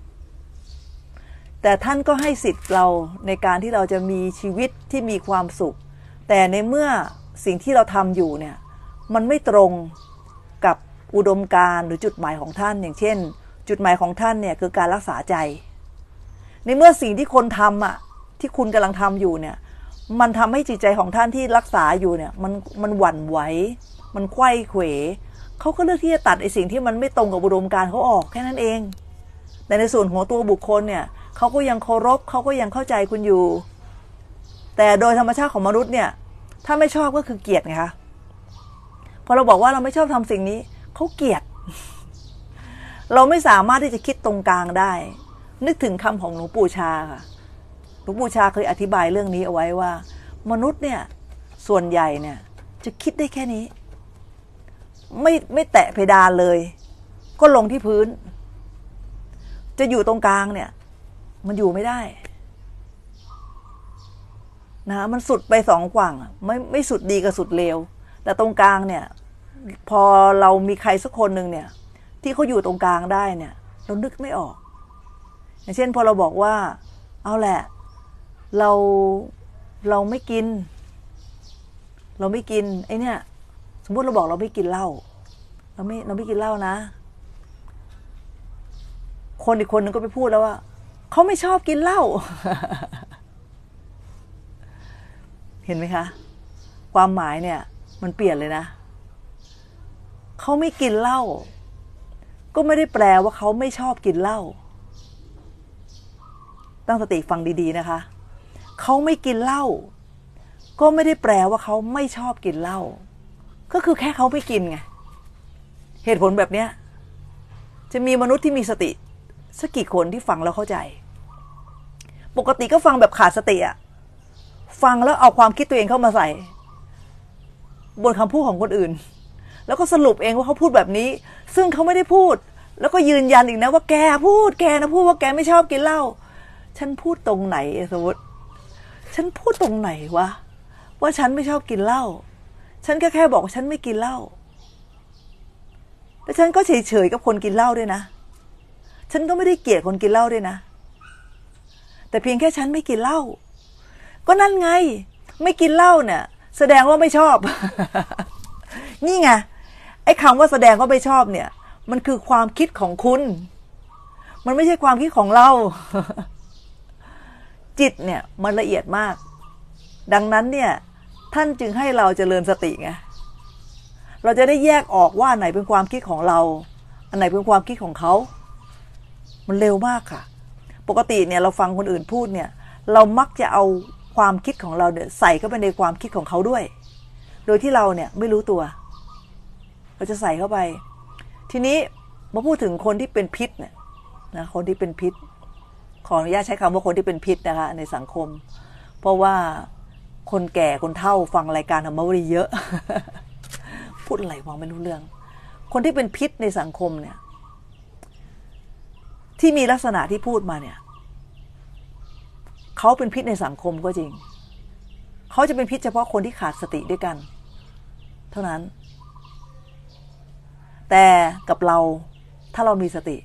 แต่ท่านก็ให้สิทธิ์เราในการที่เราจะมีชีวิตที่มีความสุขแต่ในเมื่อสิ่งที่เราทำอยู่เนี่ยมันไม่ตรงกับอุดมการณ์หรือจุดหมายของท่านอย่างเช่นจุดหมายของท่านเนี่ยคือการรักษาใจในเมื่อสิ่งที่คนทำที่คุณกำลังทำอยู่เนี่ยมันทำให้จิตใจของท่านที่รักษาอยู่เนี่ยมันหวั่นไหวมันไขว้เขวเขาก็เลือกที่จะตัดไอ้สิ่งที่มันไม่ตรงกับอุดมการณ์เขาออกแค่นั้นเองแต่ในส่วนของตัวบุคคลเนี่ยเขาก็ยังเคารพเขาก็ยังเข้าใจคุณอยู่แต่โดยธรรมชาติของมนุษย์เนี่ยถ้าไม่ชอบก็คือเกลียดไงคะพอเราบอกว่าเราไม่ชอบทำสิ่งนี้เขาเกลียดเราไม่สามารถที่จะคิดตรงกลางได้นึกถึงคำของหลวงปู่ชาค่ะหลวงปู่ชาเคยอธิบายเรื่องนี้เอาไว้ว่ามนุษย์เนี่ยส่วนใหญ่เนี่ยจะคิดได้แค่นี้ไม่แตะเพดานเลยก็ลงที่พื้นจะอยู่ตรงกลางเนี่ยมันอยู่ไม่ได้นะมันสุดไปสองฝั่งไม่สุดดีกับสุดเลวแต่ตรงกลางเนี่ยพอเรามีใครสักคนหนึ่งเนี่ยที่เขาอยู่ตรงกลางได้เนี่ยเรานึกไม่ออกอย่างเช่นพอเราบอกว่าเอาแหละเราไม่กินไอ้เนี่ยสมมติเราบอกเราไม่กินเหล้าเราไม่กินเหล้านะคนอีกคนนึงก็ไปพูดแล้วว่าเขาไม่ชอบกินเหล้า เห็นไหมคะความหมายเนี่ยมันเปลี่ยนเลยนะเขาไม่กินเหล้าก็ไม่ได้แปลว่าเขาไม่ชอบกินเหล้าตั้งสติฟังดีๆนะคะเขาไม่กินเหล้าก็ไม่ได้แปลว่าเขาไม่ชอบกินเหล้าก็คือแค่เขาไม่กินไงเหตุผลแบบเนี้ยจะมีมนุษย์ที่มีสติสักกี่คนที่ฟังแล้วเข้าใจปกติก็ฟังแบบขาดสติฟังแล้วเอาความคิดตัวเองเข้ามาใส่บนคำพูดของคนอื่นแล้วก็สรุปเองว่าเขาพูดแบบนี้ซึ่งเขาไม่ได้พูดแล้วก็ยืนยันอีกนะว่าแกนะพูดว่าแกไม่ชอบกินเหล้าฉันพูดตรงไหนสมมติฉันพูดตรงไหนวะว่าฉันไม่ชอบกินเหล้าฉันแค่บอกว่าฉันไม่กินเหล้าแต่ฉันก็เฉยๆกับคนกินเหล้าด้วยนะฉันก็ไม่ได้เกลียดคนกินเหล้าด้วยนะแต่เพียงแค่ฉันไม่กินเหล้าก็นั่นไงไม่กินเหล้าเนี่ยแสดงว่าไม่ชอบ นี่ไงไอ้คำว่าแสดงว่าไม่ชอบเนี่ยมันคือความคิดของคุณมันไม่ใช่ความคิดของเรา จิตเนี่ยมันละเอียดมากดังนั้นเนี่ยท่านจึงให้เราเจริญสติไงเราจะได้แยกออกว่าอันไหนเป็นความคิดของเราอันไหนเป็นความคิดของเขามันเร็วมากค่ะปกติเนี่ยเราฟังคนอื่นพูดเนี่ยเรามักจะเอาความคิดของเราเนี่ยใส่เข้าไปในความคิดของเขาด้วยโดยที่เราเนี่ยไม่รู้ตัวเราจะใส่เข้าไปทีนี้มาพูดถึงคนที่เป็นพิษเนี่ยนะคนที่เป็นพิษขออนุญาตใช้คำว่าคนที่เป็นพิษนะคะในสังคมเพราะว่าคนแก่คนเฒ่าฟังรายการธรรมวรีเยอะ พูดอะไรวะไม่รู้เรื่องคนที่เป็นพิษในสังคมเนี่ยที่มีลักษณะที่พูดมาเนี่ยเขาเป็นพิษในสังคมก็จริงเขาจะเป็นพิษเฉพาะคนที่ขาดสติด้วยกันเท่านั้นแต่กับเราถ้าเรามีสติ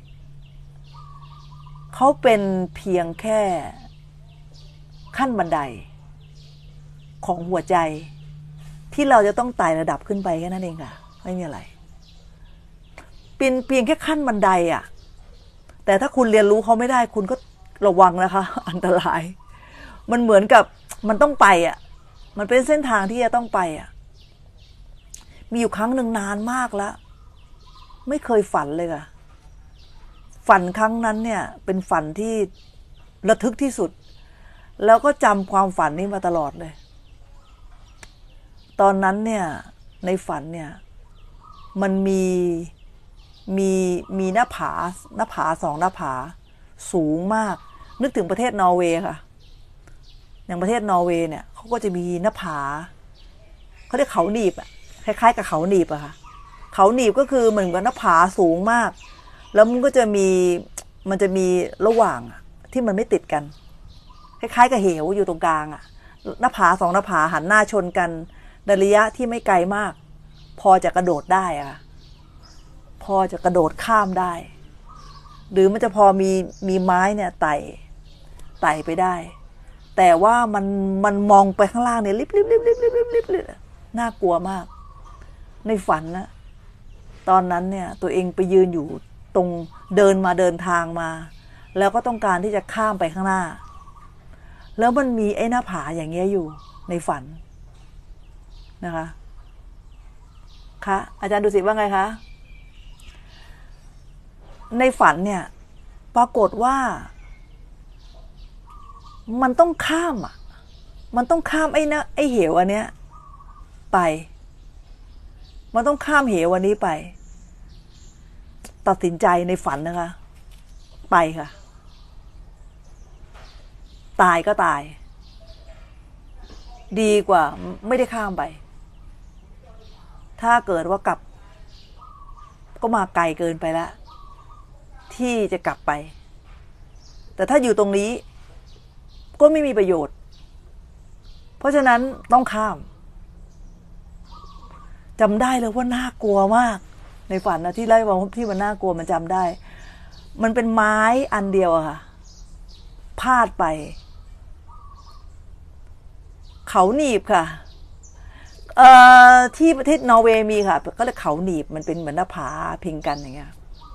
เขาเป็นเพียงแค่ขั้นบันไดของหัวใจที่เราจะต้องไต่ระดับขึ้นไปแค่นั้นเองค่ะไม่มีอะไรเป็นเพียงแค่ขั้นบันไดแต่ถ้าคุณเรียนรู้เขาไม่ได้คุณก็ระวังนะคะอันตรายมันเหมือนกับมันต้องไปมันเป็นเส้นทางที่จะต้องไปมีอยู่ครั้งหนึ่งนานมากแล้วไม่เคยฝันเลยค่ะฝันครั้งนั้นเนี่ยเป็นฝันที่ระทึกที่สุดแล้วก็จำความฝันนี้มาตลอดเลยตอนนั้นเนี่ยในฝันเนี่ยมันมีหน้าผาสองหน้าผาสูงมากนึกถึงประเทศนอร์เวย์ค่ะอย่างประเทศนอร์เวย์เนี่ยเขาก็จะมีหน้าผาเขาเรียกเขาหนีบคล้ายๆกับเขาหนีบค่ะเขาหนีบก็คือเหมือนกับหน้าผาสูงมากแล้วมันก็จะมีระหว่างที่มันไม่ติดกันคล้ายๆกับเหวอยู่ตรงกลางหน้าผาสองหน้าผาหันหน้าชนกันในระยะที่ไม่ไกลมากพอจะกระโดดได้พอจะกระโดดข้ามได้หรือมันจะพอมีไม้เนี่ยไต่ไปได้แต่ว่ามันมองไปข้างล่างเนี่ยลิบน่ากลัวมากในฝันนะตอนนั้นเนี่ยตัวเองไปยืนอยู่ตรงเดินทางมาแล้วก็ต้องการที่จะข้ามไปข้างหน้าแล้วมันมีไอ้หน้าผาอย่างเงี้ยอยู่ในฝันนะคะคะอาจารย์ดุสิตว่าไงคะในฝันเนี่ยปรากฏว่ามันต้องข้ามอ่ะมันต้องข้ามไอ้เหวอันเนี้ยไปมันต้องข้ามเหวอันนี้ไปตัดสินใจในฝันนะคะไปค่ะตายก็ตายดีกว่าไม่ได้ข้ามไปถ้าเกิดว่ากลับก็มาไกลเกินไปแล้วที่จะกลับไปแต่ถ้าอยู่ตรงนี้ก็ไม่มีประโยชน์เพราะฉะนั้นต้องข้ามจำได้เลยว่าน่ากลัวมากในฝันนะที่ไล่ว่าที่มันน่ากลัวมันจำได้มันเป็นไม้อันเดียวอะค่ะพาดไปเขาหนีบค่ะที่ประเทศนอร์เวย์มีค่ะก็เรียกเขาหนีบมันเป็นเหมือนหน้าผาพิงกันอย่างเงี้ย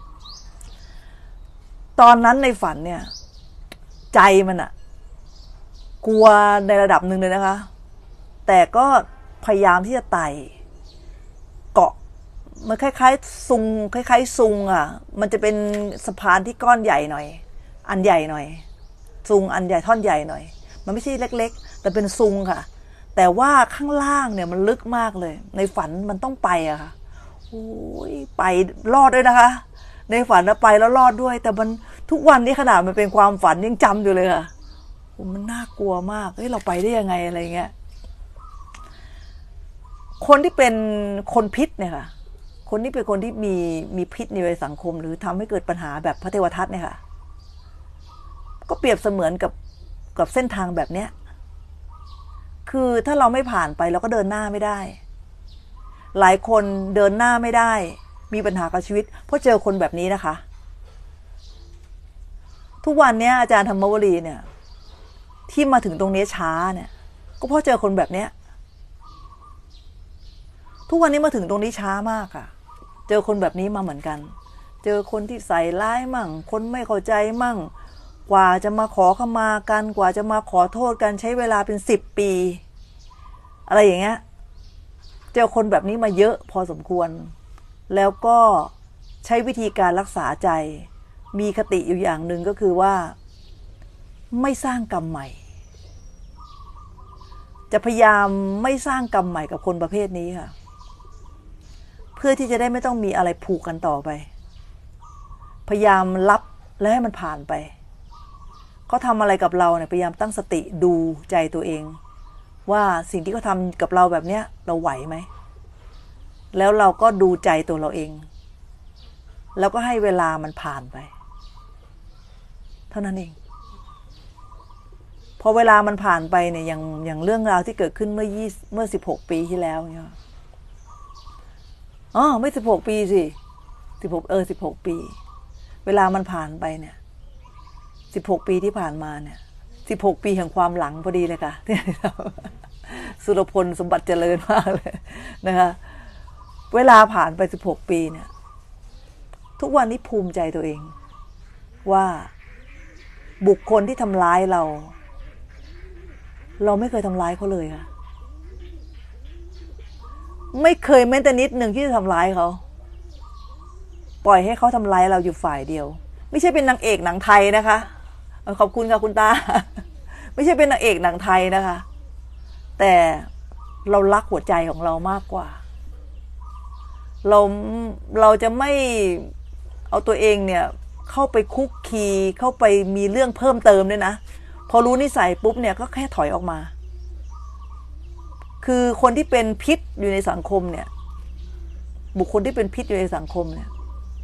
ตอนนั้นในฝันเนี่ยใจมันอะกลัวในระดับหนึ่งเลยนะคะแต่ก็พยายามที่จะไต่เกาะมันคล้ายๆซุงคล้ายๆซุงอ่ะมันจะเป็นสะพานที่ก้อนใหญ่หน่อยอันใหญ่หน่อยซุงอันใหญ่ท่อนใหญ่หน่อยมันไม่ใช่เล็กๆแต่เป็นซุงค่ะแต่ว่าข้างล่างเนี่ยมันลึกมากเลยในฝันมันต้องไปอะค่ะโอ้ยไปรอดด้วยนะคะในฝันนะไปแล้วรอดด้วยแต่มันทุกวันนี้ขนาดมันเป็นความฝันยังจำอยู่เลยค่ะมันน่ากลัวมากเฮ้ยเราไปได้ยังไงอะไรเงี้ยคนที่เป็นคนพิษเนี่ยค่ะคนที่เป็นคนที่มีพิษในสังคมหรือทำให้เกิดปัญหาแบบพระเทวทัตเนี่ยค่ะก็เปรียบเสมือนกับเส้นทางแบบเนี้ยคือถ้าเราไม่ผ่านไปเราก็เดินหน้าไม่ได้หลายคนเดินหน้าไม่ได้มีปัญหากับชีวิตเพราะเจอคนแบบนี้นะคะทุกวันนี้อาจารย์ธรรมวลีเนี่ยที่มาถึงตรงนี้ช้าเนี่ยก็เพราะเจอคนแบบเนี้ยทุกวันนี้มาถึงตรงนี้ช้ามากค่ะเจอคนแบบนี้มาเหมือนกันเจอคนที่ใส่ร้ายมั่งคนไม่เข้าใจมั่งกว่าจะมาขอขมากันกว่าจะมาขอโทษกันใช้เวลาเป็น10 ปีอะไรอย่างเงี้ยเจอคนแบบนี้มาเยอะพอสมควรแล้วก็ใช้วิธีการรักษาใจมีคติอยู่อย่างหนึ่งก็คือว่าไม่สร้างกรรมใหม่จะพยายามไม่สร้างกรรมใหม่กับคนประเภทนี้ค่ะเพื่อที่จะได้ไม่ต้องมีอะไรผูกกันต่อไปพยายามรับและให้มันผ่านไปเขาทำอะไรกับเราเนี่ยพยายามตั้งสติดูใจตัวเองว่าสิ่งที่เขาทำกับเราแบบเนี้ยเราไหวไหมแล้วเราก็ดูใจตัวเราเองแล้วก็ให้เวลามันผ่านไปเท่านั้นเองพอเวลามันผ่านไปเนี่ยอย่างเรื่องราวที่เกิดขึ้นเมื่อ16 ปีที่แล้วเนี่ยไม่16 ปีสิ16 ปีเวลามันผ่านไปเนี่ย16 ปีที่ผ่านมาเนี่ย16 ปีแห่งความหลังพอดีเลยค่ะสุรพลสมบัติเจริญมากเลยนะคะเวลาผ่านไป16 ปีเนี่ยทุกวันนี้ภูมิใจตัวเองว่าบุคคลที่ทำร้ายเราไม่เคยทำร้ายเขาเลยค่ะไม่เคยแม้แต่นิดหนึ่งที่จะทำร้ายเขาปล่อยให้เขาทำร้ายเราอยู่ฝ่ายเดียวไม่ใช่เป็นนางเอกหนังไทยนะคะขอบคุณค่ะคุณตาไม่ใช่เป็นนางเอกหนังไทยนะคะแต่เรารักหัวใจของเรามากกว่าเราจะไม่เอาตัวเองเนี่ยเข้าไปคุกคีเข้าไปมีเรื่องเพิ่มเติมด้วยนะพอรู้นิสัยปุ๊บเนี่ยก็แค่ถอยออกมาคือคนที่เป็นพิษอยู่ในสังคมเนี่ยบุคคลที่เป็นพิษอยู่ในสังคมเนี่ย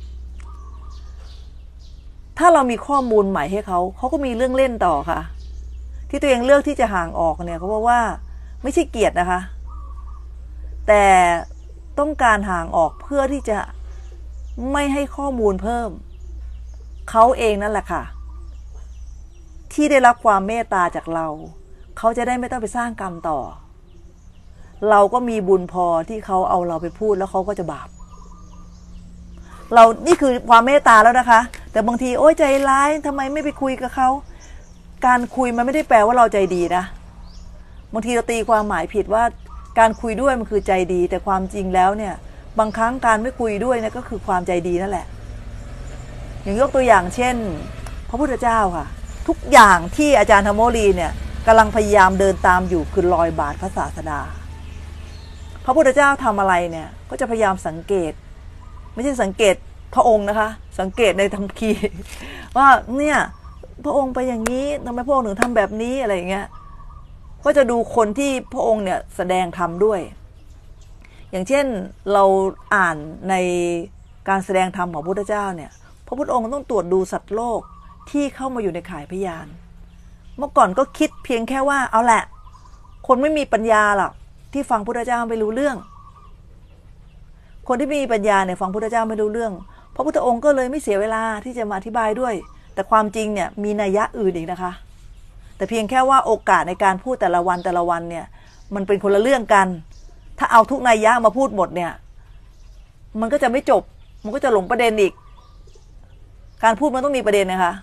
ถ้าเรามีข้อมูลใหม่ให้เขาก็มีเรื่องเล่นต่อค่ะที่ตัวเองเลือกที่จะห่างออกเนี่ยเขาบอกว่าไม่ใช่เกลียดนะคะแต่ต้องการห่างออกเพื่อที่จะไม่ให้ข้อมูลเพิ่มเขาเองนั่นแหละค่ะที่ได้รับความเมตตาจากเราเขาจะได้ไม่ต้องไปสร้างกรรมต่อเราก็มีบุญพอที่เขาเอาเราไปพูดแล้วเขาก็จะบาปนี่คือความเมตตาแล้วนะคะแต่บางทีโอ๊ยใจร้ายทำไมไม่ไปคุยกับเขาการคุยมันไม่ได้แปลว่าเราใจดีนะบางทีเราตีความหมายผิดว่าการคุยด้วยมันคือใจดีแต่ความจริงแล้วเนี่ยบางครั้งการไม่คุยด้วยเนี่ยก็คือความใจดีนั่นแหละอย่างยกตัวอย่างเช่นพระพุทธเจ้าค่ะทุกอย่างที่อาจารย์ธรรมโมลีเนี่ยกำลังพยายามเดินตามอยู่คือรอยบาทพระศาสดาพระพุทธเจ้าทำอะไรเนี่ยก็จะพยายามสังเกตไม่ใช่สังเกตพระองค์นะคะสังเกตในธรรมคีว่าเนี่ยพระองค์ไปอย่างนี้ทำไมพระองค์ถึงทำแบบนี้อะไรอย่างเงี้ยก็จะดูคนที่พระองค์เนี่ยแสดงธรรมด้วยอย่างเช่นเราอ่านในการแสดงธรรมของพระพุทธเจ้าเนี่ยพระพุทธองค์ต้องตรวจดูสัตว์โลกที่เข้ามาอยู่ในข่ายพยานเมื่อก่อนก็คิดเพียงแค่ว่าเอาแหละคนไม่มีปัญญาหรอกที่ฟังพระพุทธเจ้าไม่รู้เรื่องคนที่มีปัญญาเนี่ยฟังพระพุทธเจ้าไม่รู้เรื่องพระพุทธองค์ก็เลยไม่เสียเวลาที่จะมาอธิบายด้วยแต่ความจริงเนี่ยมีนัยยะอื่นอีกนะคะแต่เพียงแค่ว่าโอกาสในการพูดแต่ละวันเนี่ยมันเป็นคนละเรื่องกันถ้าเอาทุกนัยยะมาพูดหมดเนี่ยมันก็จะไม่จบมันก็จะหลงประเด็นอีกการพูดมันต้องมีประเด็นนะคะ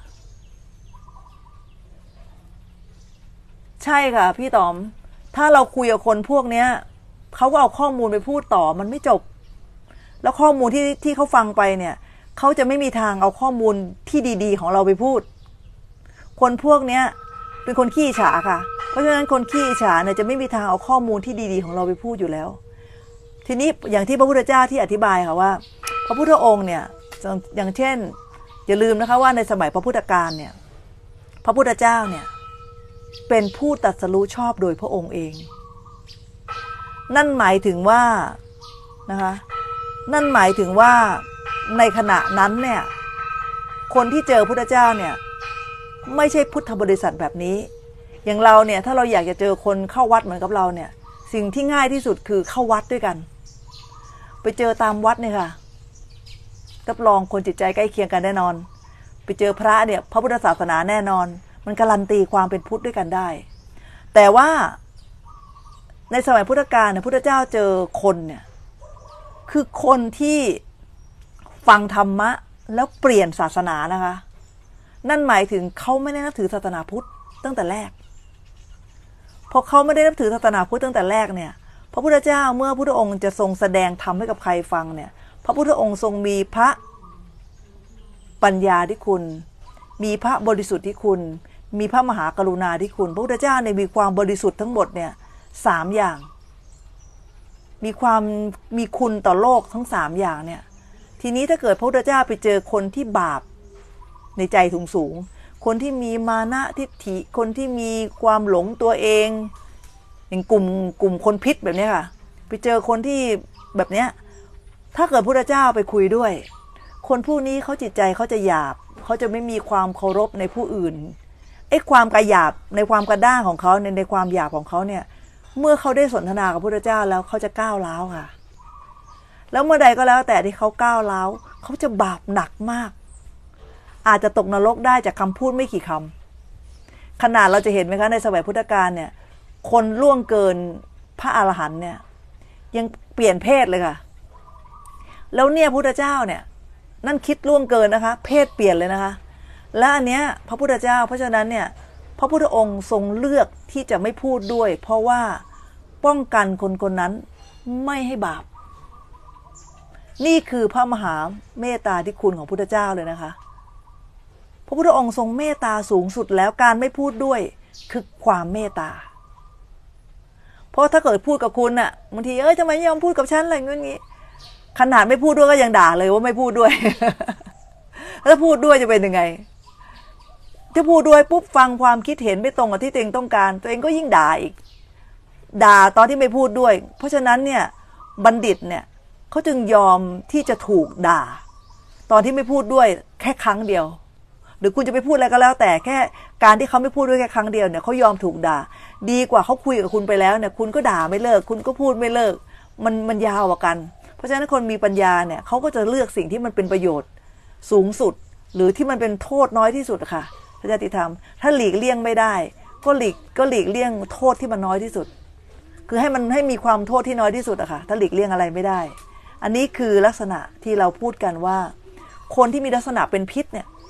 ใช่ค่ะพี่ต๋อมถ้าเราคุยกับคนพวกเนี้ยเขาก็เอาข้อมูลไปพูดต่อมันไม่จบแล้วข้อมูลที่เขาฟังไปเนี่ยเขาจะไม่มีทางเอาข้อมูลที่ดีๆของเราไปพูดคนพวกเนี้ยเป็นคนขี้อิจฉาค่ะเพราะฉะนั้นคนขี้อิจฉาเนี่ยจะไม่มีทางเอาข้อมูลที่ดีๆของเราไปพูดอยู่แล้วทีนี้อย่างที่พระพุทธเจ้าที่อธิบายค่ะว่าพระพุทธองค์เนี่ยอย่างเช่นอย่าลืมนะคะว่าในสมัยพระพุทธกาลเนี่ยพระพุทธเจ้าเนี่ยเป็นผู้ตรัสรู้ชอบโดยพระองค์เองนั่นหมายถึงว่านะคะนั่นหมายถึงว่าในขณะนั้นเนี่ยคนที่เจอพุทธเจ้าเนี่ยไม่ใช่พุทธบริษัทแบบนี้อย่างเราเนี่ยถ้าเราอยากจะเจอคนเข้าวัดเหมือนกับเราเนี่ยสิ่งที่ง่ายที่สุดคือเข้าวัดด้วยกันไปเจอตามวัดเนี่ยค่ะรับรองคนจิตใจใกล้เคียงกันแน่นอนไปเจอพระเนี่ยพระพุทธศาสนาแน่นอนมันการันตีความเป็นพุทธด้วยกันได้แต่ว่าในสมัยพุทธกาลเนี่ยพุทธเจ้าเจอคนเนี่ยคือคนที่ฟังธรรมะแล้วเปลี่ยนศาสนานะคะนั่นหมายถึงเขาไม่ได้นับถือศาสนาพุทธตั้งแต่แรกพอเขาไม่ได้นับถือศาสนาพุทธตั้งแต่แรกเนี่ยพระพุทธเจ้าเมื่อพระพุทธองค์จะทรงแสดงธรรมให้กับใครฟังเนี่ยพระพุทธองค์ทรงมีพระปัญญาธิคุณมีพระบริสุทธิ์ที่คุณมีพระมหากรุณาธิคุณพระพุทธเจ้าเนี่ยมีความบริสุทธิ์ทั้งหมดเนี่ย3อย่างมีคุณต่อโลกทั้ง3อย่างเนี่ยทีนี้ถ้าเกิดพระพุทธเจ้าไปเจอคนที่บาปในใจสูงคนที่มีมานะทิฏฐิคนที่มีความหลงตัวเองอย่างกลุ่มคนพิษแบบนี้ค่ะไปเจอคนที่แบบเนี้ยถ้าเกิดพระพุทธเจ้าไปคุยด้วยคนพวกนี้เขาจิตใจเขาจะหยาบเขาจะไม่มีความเคารพในผู้อื่นความกระหยาบในความกระด้างของเขาในความหยาบของเขาเนี่ยเมื่อเขาได้สนทนากับพระพุทธเจ้าแล้วเขาจะก้าวร้าวค่ะแล้วเมื่อใดก็แล้วแต่ที่เขาก้าวร้าวเขาจะบาปหนักมากอาจจะตกนรกได้จากคำพูดไม่กี่คำขนาดเราจะเห็นไหมคะในสมัยพุทธกาลเนี่ยคนล่วงเกินพระอรหันต์เนี่ยยังเปลี่ยนเพศเลยค่ะแล้วเนี่ยพุทธเจ้าเนี่ยนั่นคิดล่วงเกินนะคะเพศเปลี่ยนเลยนะคะและอันเนี้ยพระพุทธเจ้าเพราะฉะนั้นเนี่ยพระพุทธองค์ทรงเลือกที่จะไม่พูดด้วยเพราะว่าป้องกันคนนั้นไม่ให้บาปนี่คือพระมหาเมตตาธิคุณของพุทธเจ้าเลยนะคะพระพุทธองค์ทรงเมตตาสูงสุดแล้วการไม่พูดด้วยคือความเมตตาเพราะถ้าเกิดพูดกับคุณน่ะบางทีทำไมไม่ยอมพูดกับฉันอะไรงี้ขนาดไม่พูดด้วยก็ยังด่าเลยว่าไม่พูดด้วยแล้วพูดด้วยจะเป็นยังไงถ้าพูดด้วยปุ๊บฟังความคิดเห็นไม่ตรงกับที่ตัวเองต้องการตัวเองก็ยิ่งด่าอีกด่าตอนที่ไม่พูดด้วยเพราะฉะนั้นเนี่ยบัณฑิตเนี่ยเขาจึงยอมที่จะถูกด่าตอนที่ไม่พูดด้วยแค่ครั้งเดียวหรือคุณจะไปพูดอะไรก็แล้วแต่แค่การที่เขาไม่พูดด้วยแค่ครั้งเดียวเนี่ยเขายอมถูกด่าดีกว่าเขาคุยกับคุณไปแล้วเนี่ยคุณก็ด่าไม่เลิกคุณก็พูดไม่เลิกมันยาวกว่ากันเพราะฉะนั้นคนมีปัญญาเนี่ยเขาก็จะเลือกสิ่งที่มันเป็นประโยชน์สูงสุดหรือที่มันเป็นโทษน้อยที่สุดค่ะพระญาติธรรมถ้าหลีกเลี่ยงไม่ได้ก็หลีกเลี่ยงโทษที่มันน้อยที่สุดคือให้มีความโทษที่น้อยที่สุดอะค่ะถ้าหลีกเลี่ยงอะไรไม่ได้อันนี้คือลักษณะที่เราพูดกันว่าคนที่มีลักษณะเป็นพิษเนี่ย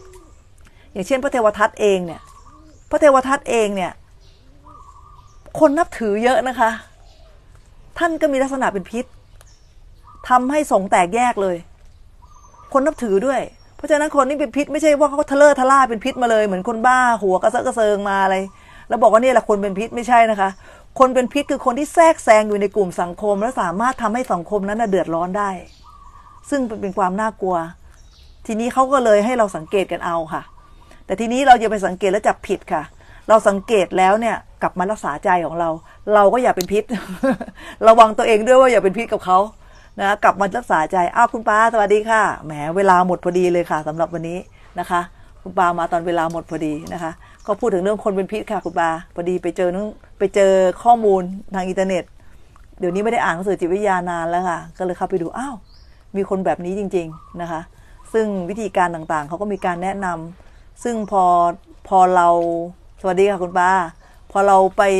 อย่างเช่นพระเทวทัตเองเนี่ยพระเทวทัตเองเนี่ยคนนับถือเยอะนะคะท่านก็มีลักษณะเป็นพิษทำให้สงฆ์แตกแยกเลยคนนับถือด้วยเพราะฉะนั้นคนนี้เป็นพิษไม่ใช่ว่าเขาทะเลาะทะล่าเป็นพิษมาเลยเหมือนคนบ้าหัวกระเซาะกระเซิงมาอะไรแล้วบอกว่านี่แหละคนเป็นพิษไม่ใช่นะคะคนเป็นพิษคือคนที่แทรกแซงอยู่ในกลุ่มสังคมและสามารถทำให้สังคมนั้นเดือดร้อนได้ซึ่งเป็นความน่ากลัวทีนี้เขาก็เลยให้เราสังเกตกันเอาค่ะแต่ทีนี้เราอย่าไปสังเกตแล้วจับผิดค่ะเราสังเกตแล้วเนี่ยกลับมารักษาใจของเราก็อย่าเป็นพิษ ระวังตัวเองด้วยว่าอย่าเป็นพิษกับเขานะกลับมารักษาใจคุณป้าสวัสดีค่ะแหมเวลาหมดพอดีเลยค่ะสำหรับวันนี้นะคะคุณป้ามาตอนเวลาหมดพอดีนะคะก็พูดถึงเรื่องคนเป็นพิษค่ะคุณป้าพอดีไปเจอข้อมูลทางอินเทอร์เน็ตเดี๋ยวนี้ไม่ได้อ่านหนังสือจิตวิทยานานแล้วค่ะก็เลยเข้าไปดูมีคนแบบนี้จริงๆนะคะซึ่งวิธีการต่างๆเขาก็มีการแนะนำซึ่งพอเราสวัสดีค่ะคุณป้าพอเรา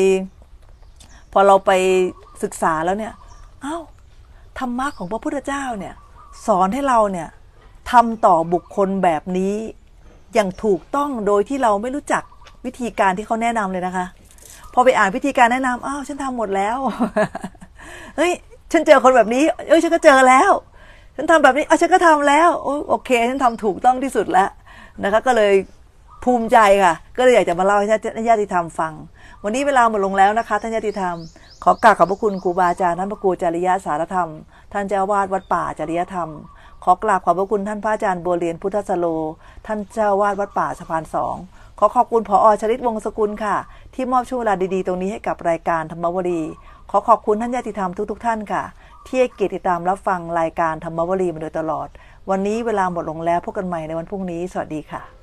ไปศึกษาแล้วเนี่ยธรรมะของพระพุทธเจ้าเนี่ยสอนให้เราเนี่ยทำต่อบุคคลแบบนี้อย่างถูกต้องโดยที่เราไม่รู้จักวิธีการที่เขาแนะนำเลยนะคะพอไปอ่านวิธีการแนะนำฉันทำหมดแล้ว เฮ้ยฉันเจอคนแบบนี้ฉันก็เจอแล้วฉันทำแบบนี้ฉันก็ทำแล้วโอเคฉันทำถูกต้องที่สุดแล้วนะคะก็เลยภูมิใจค่ะก็เลยอยากจะมาเล่าให้ท่านญาติธรรมฟังวันนี้เวลาหมดลงแล้วนะคะท่านญาติธรรมขอกราบขอบพระคุณครูบาอาจารย์ท่านพระครูจริยสารธรรมท่านเจ้าวาดวัดป่าจริยธรรมขอกราบขอบพระคุณท่านพระอาจารย์บัวเรียนพุทธสโลท่านเจ้าวาดวัดป่าสะพาน2ขอขอบคุณผอ.ชลิตวงศ์สกุลค่ะที่มอบช่วงเวลาดีๆตรงนี้ให้กับรายการธรรมวลีขอขอบคุณท่านญาติธรรมทุกท่านค่ะที่ให้เกียรติติดตามรับฟังรายการธรรมวลีมาโดยตลอดวันนี้เวลาหมดลงแล้วพบกันใหม่ในวันพรุ่งนี้สวัสดีค่ะ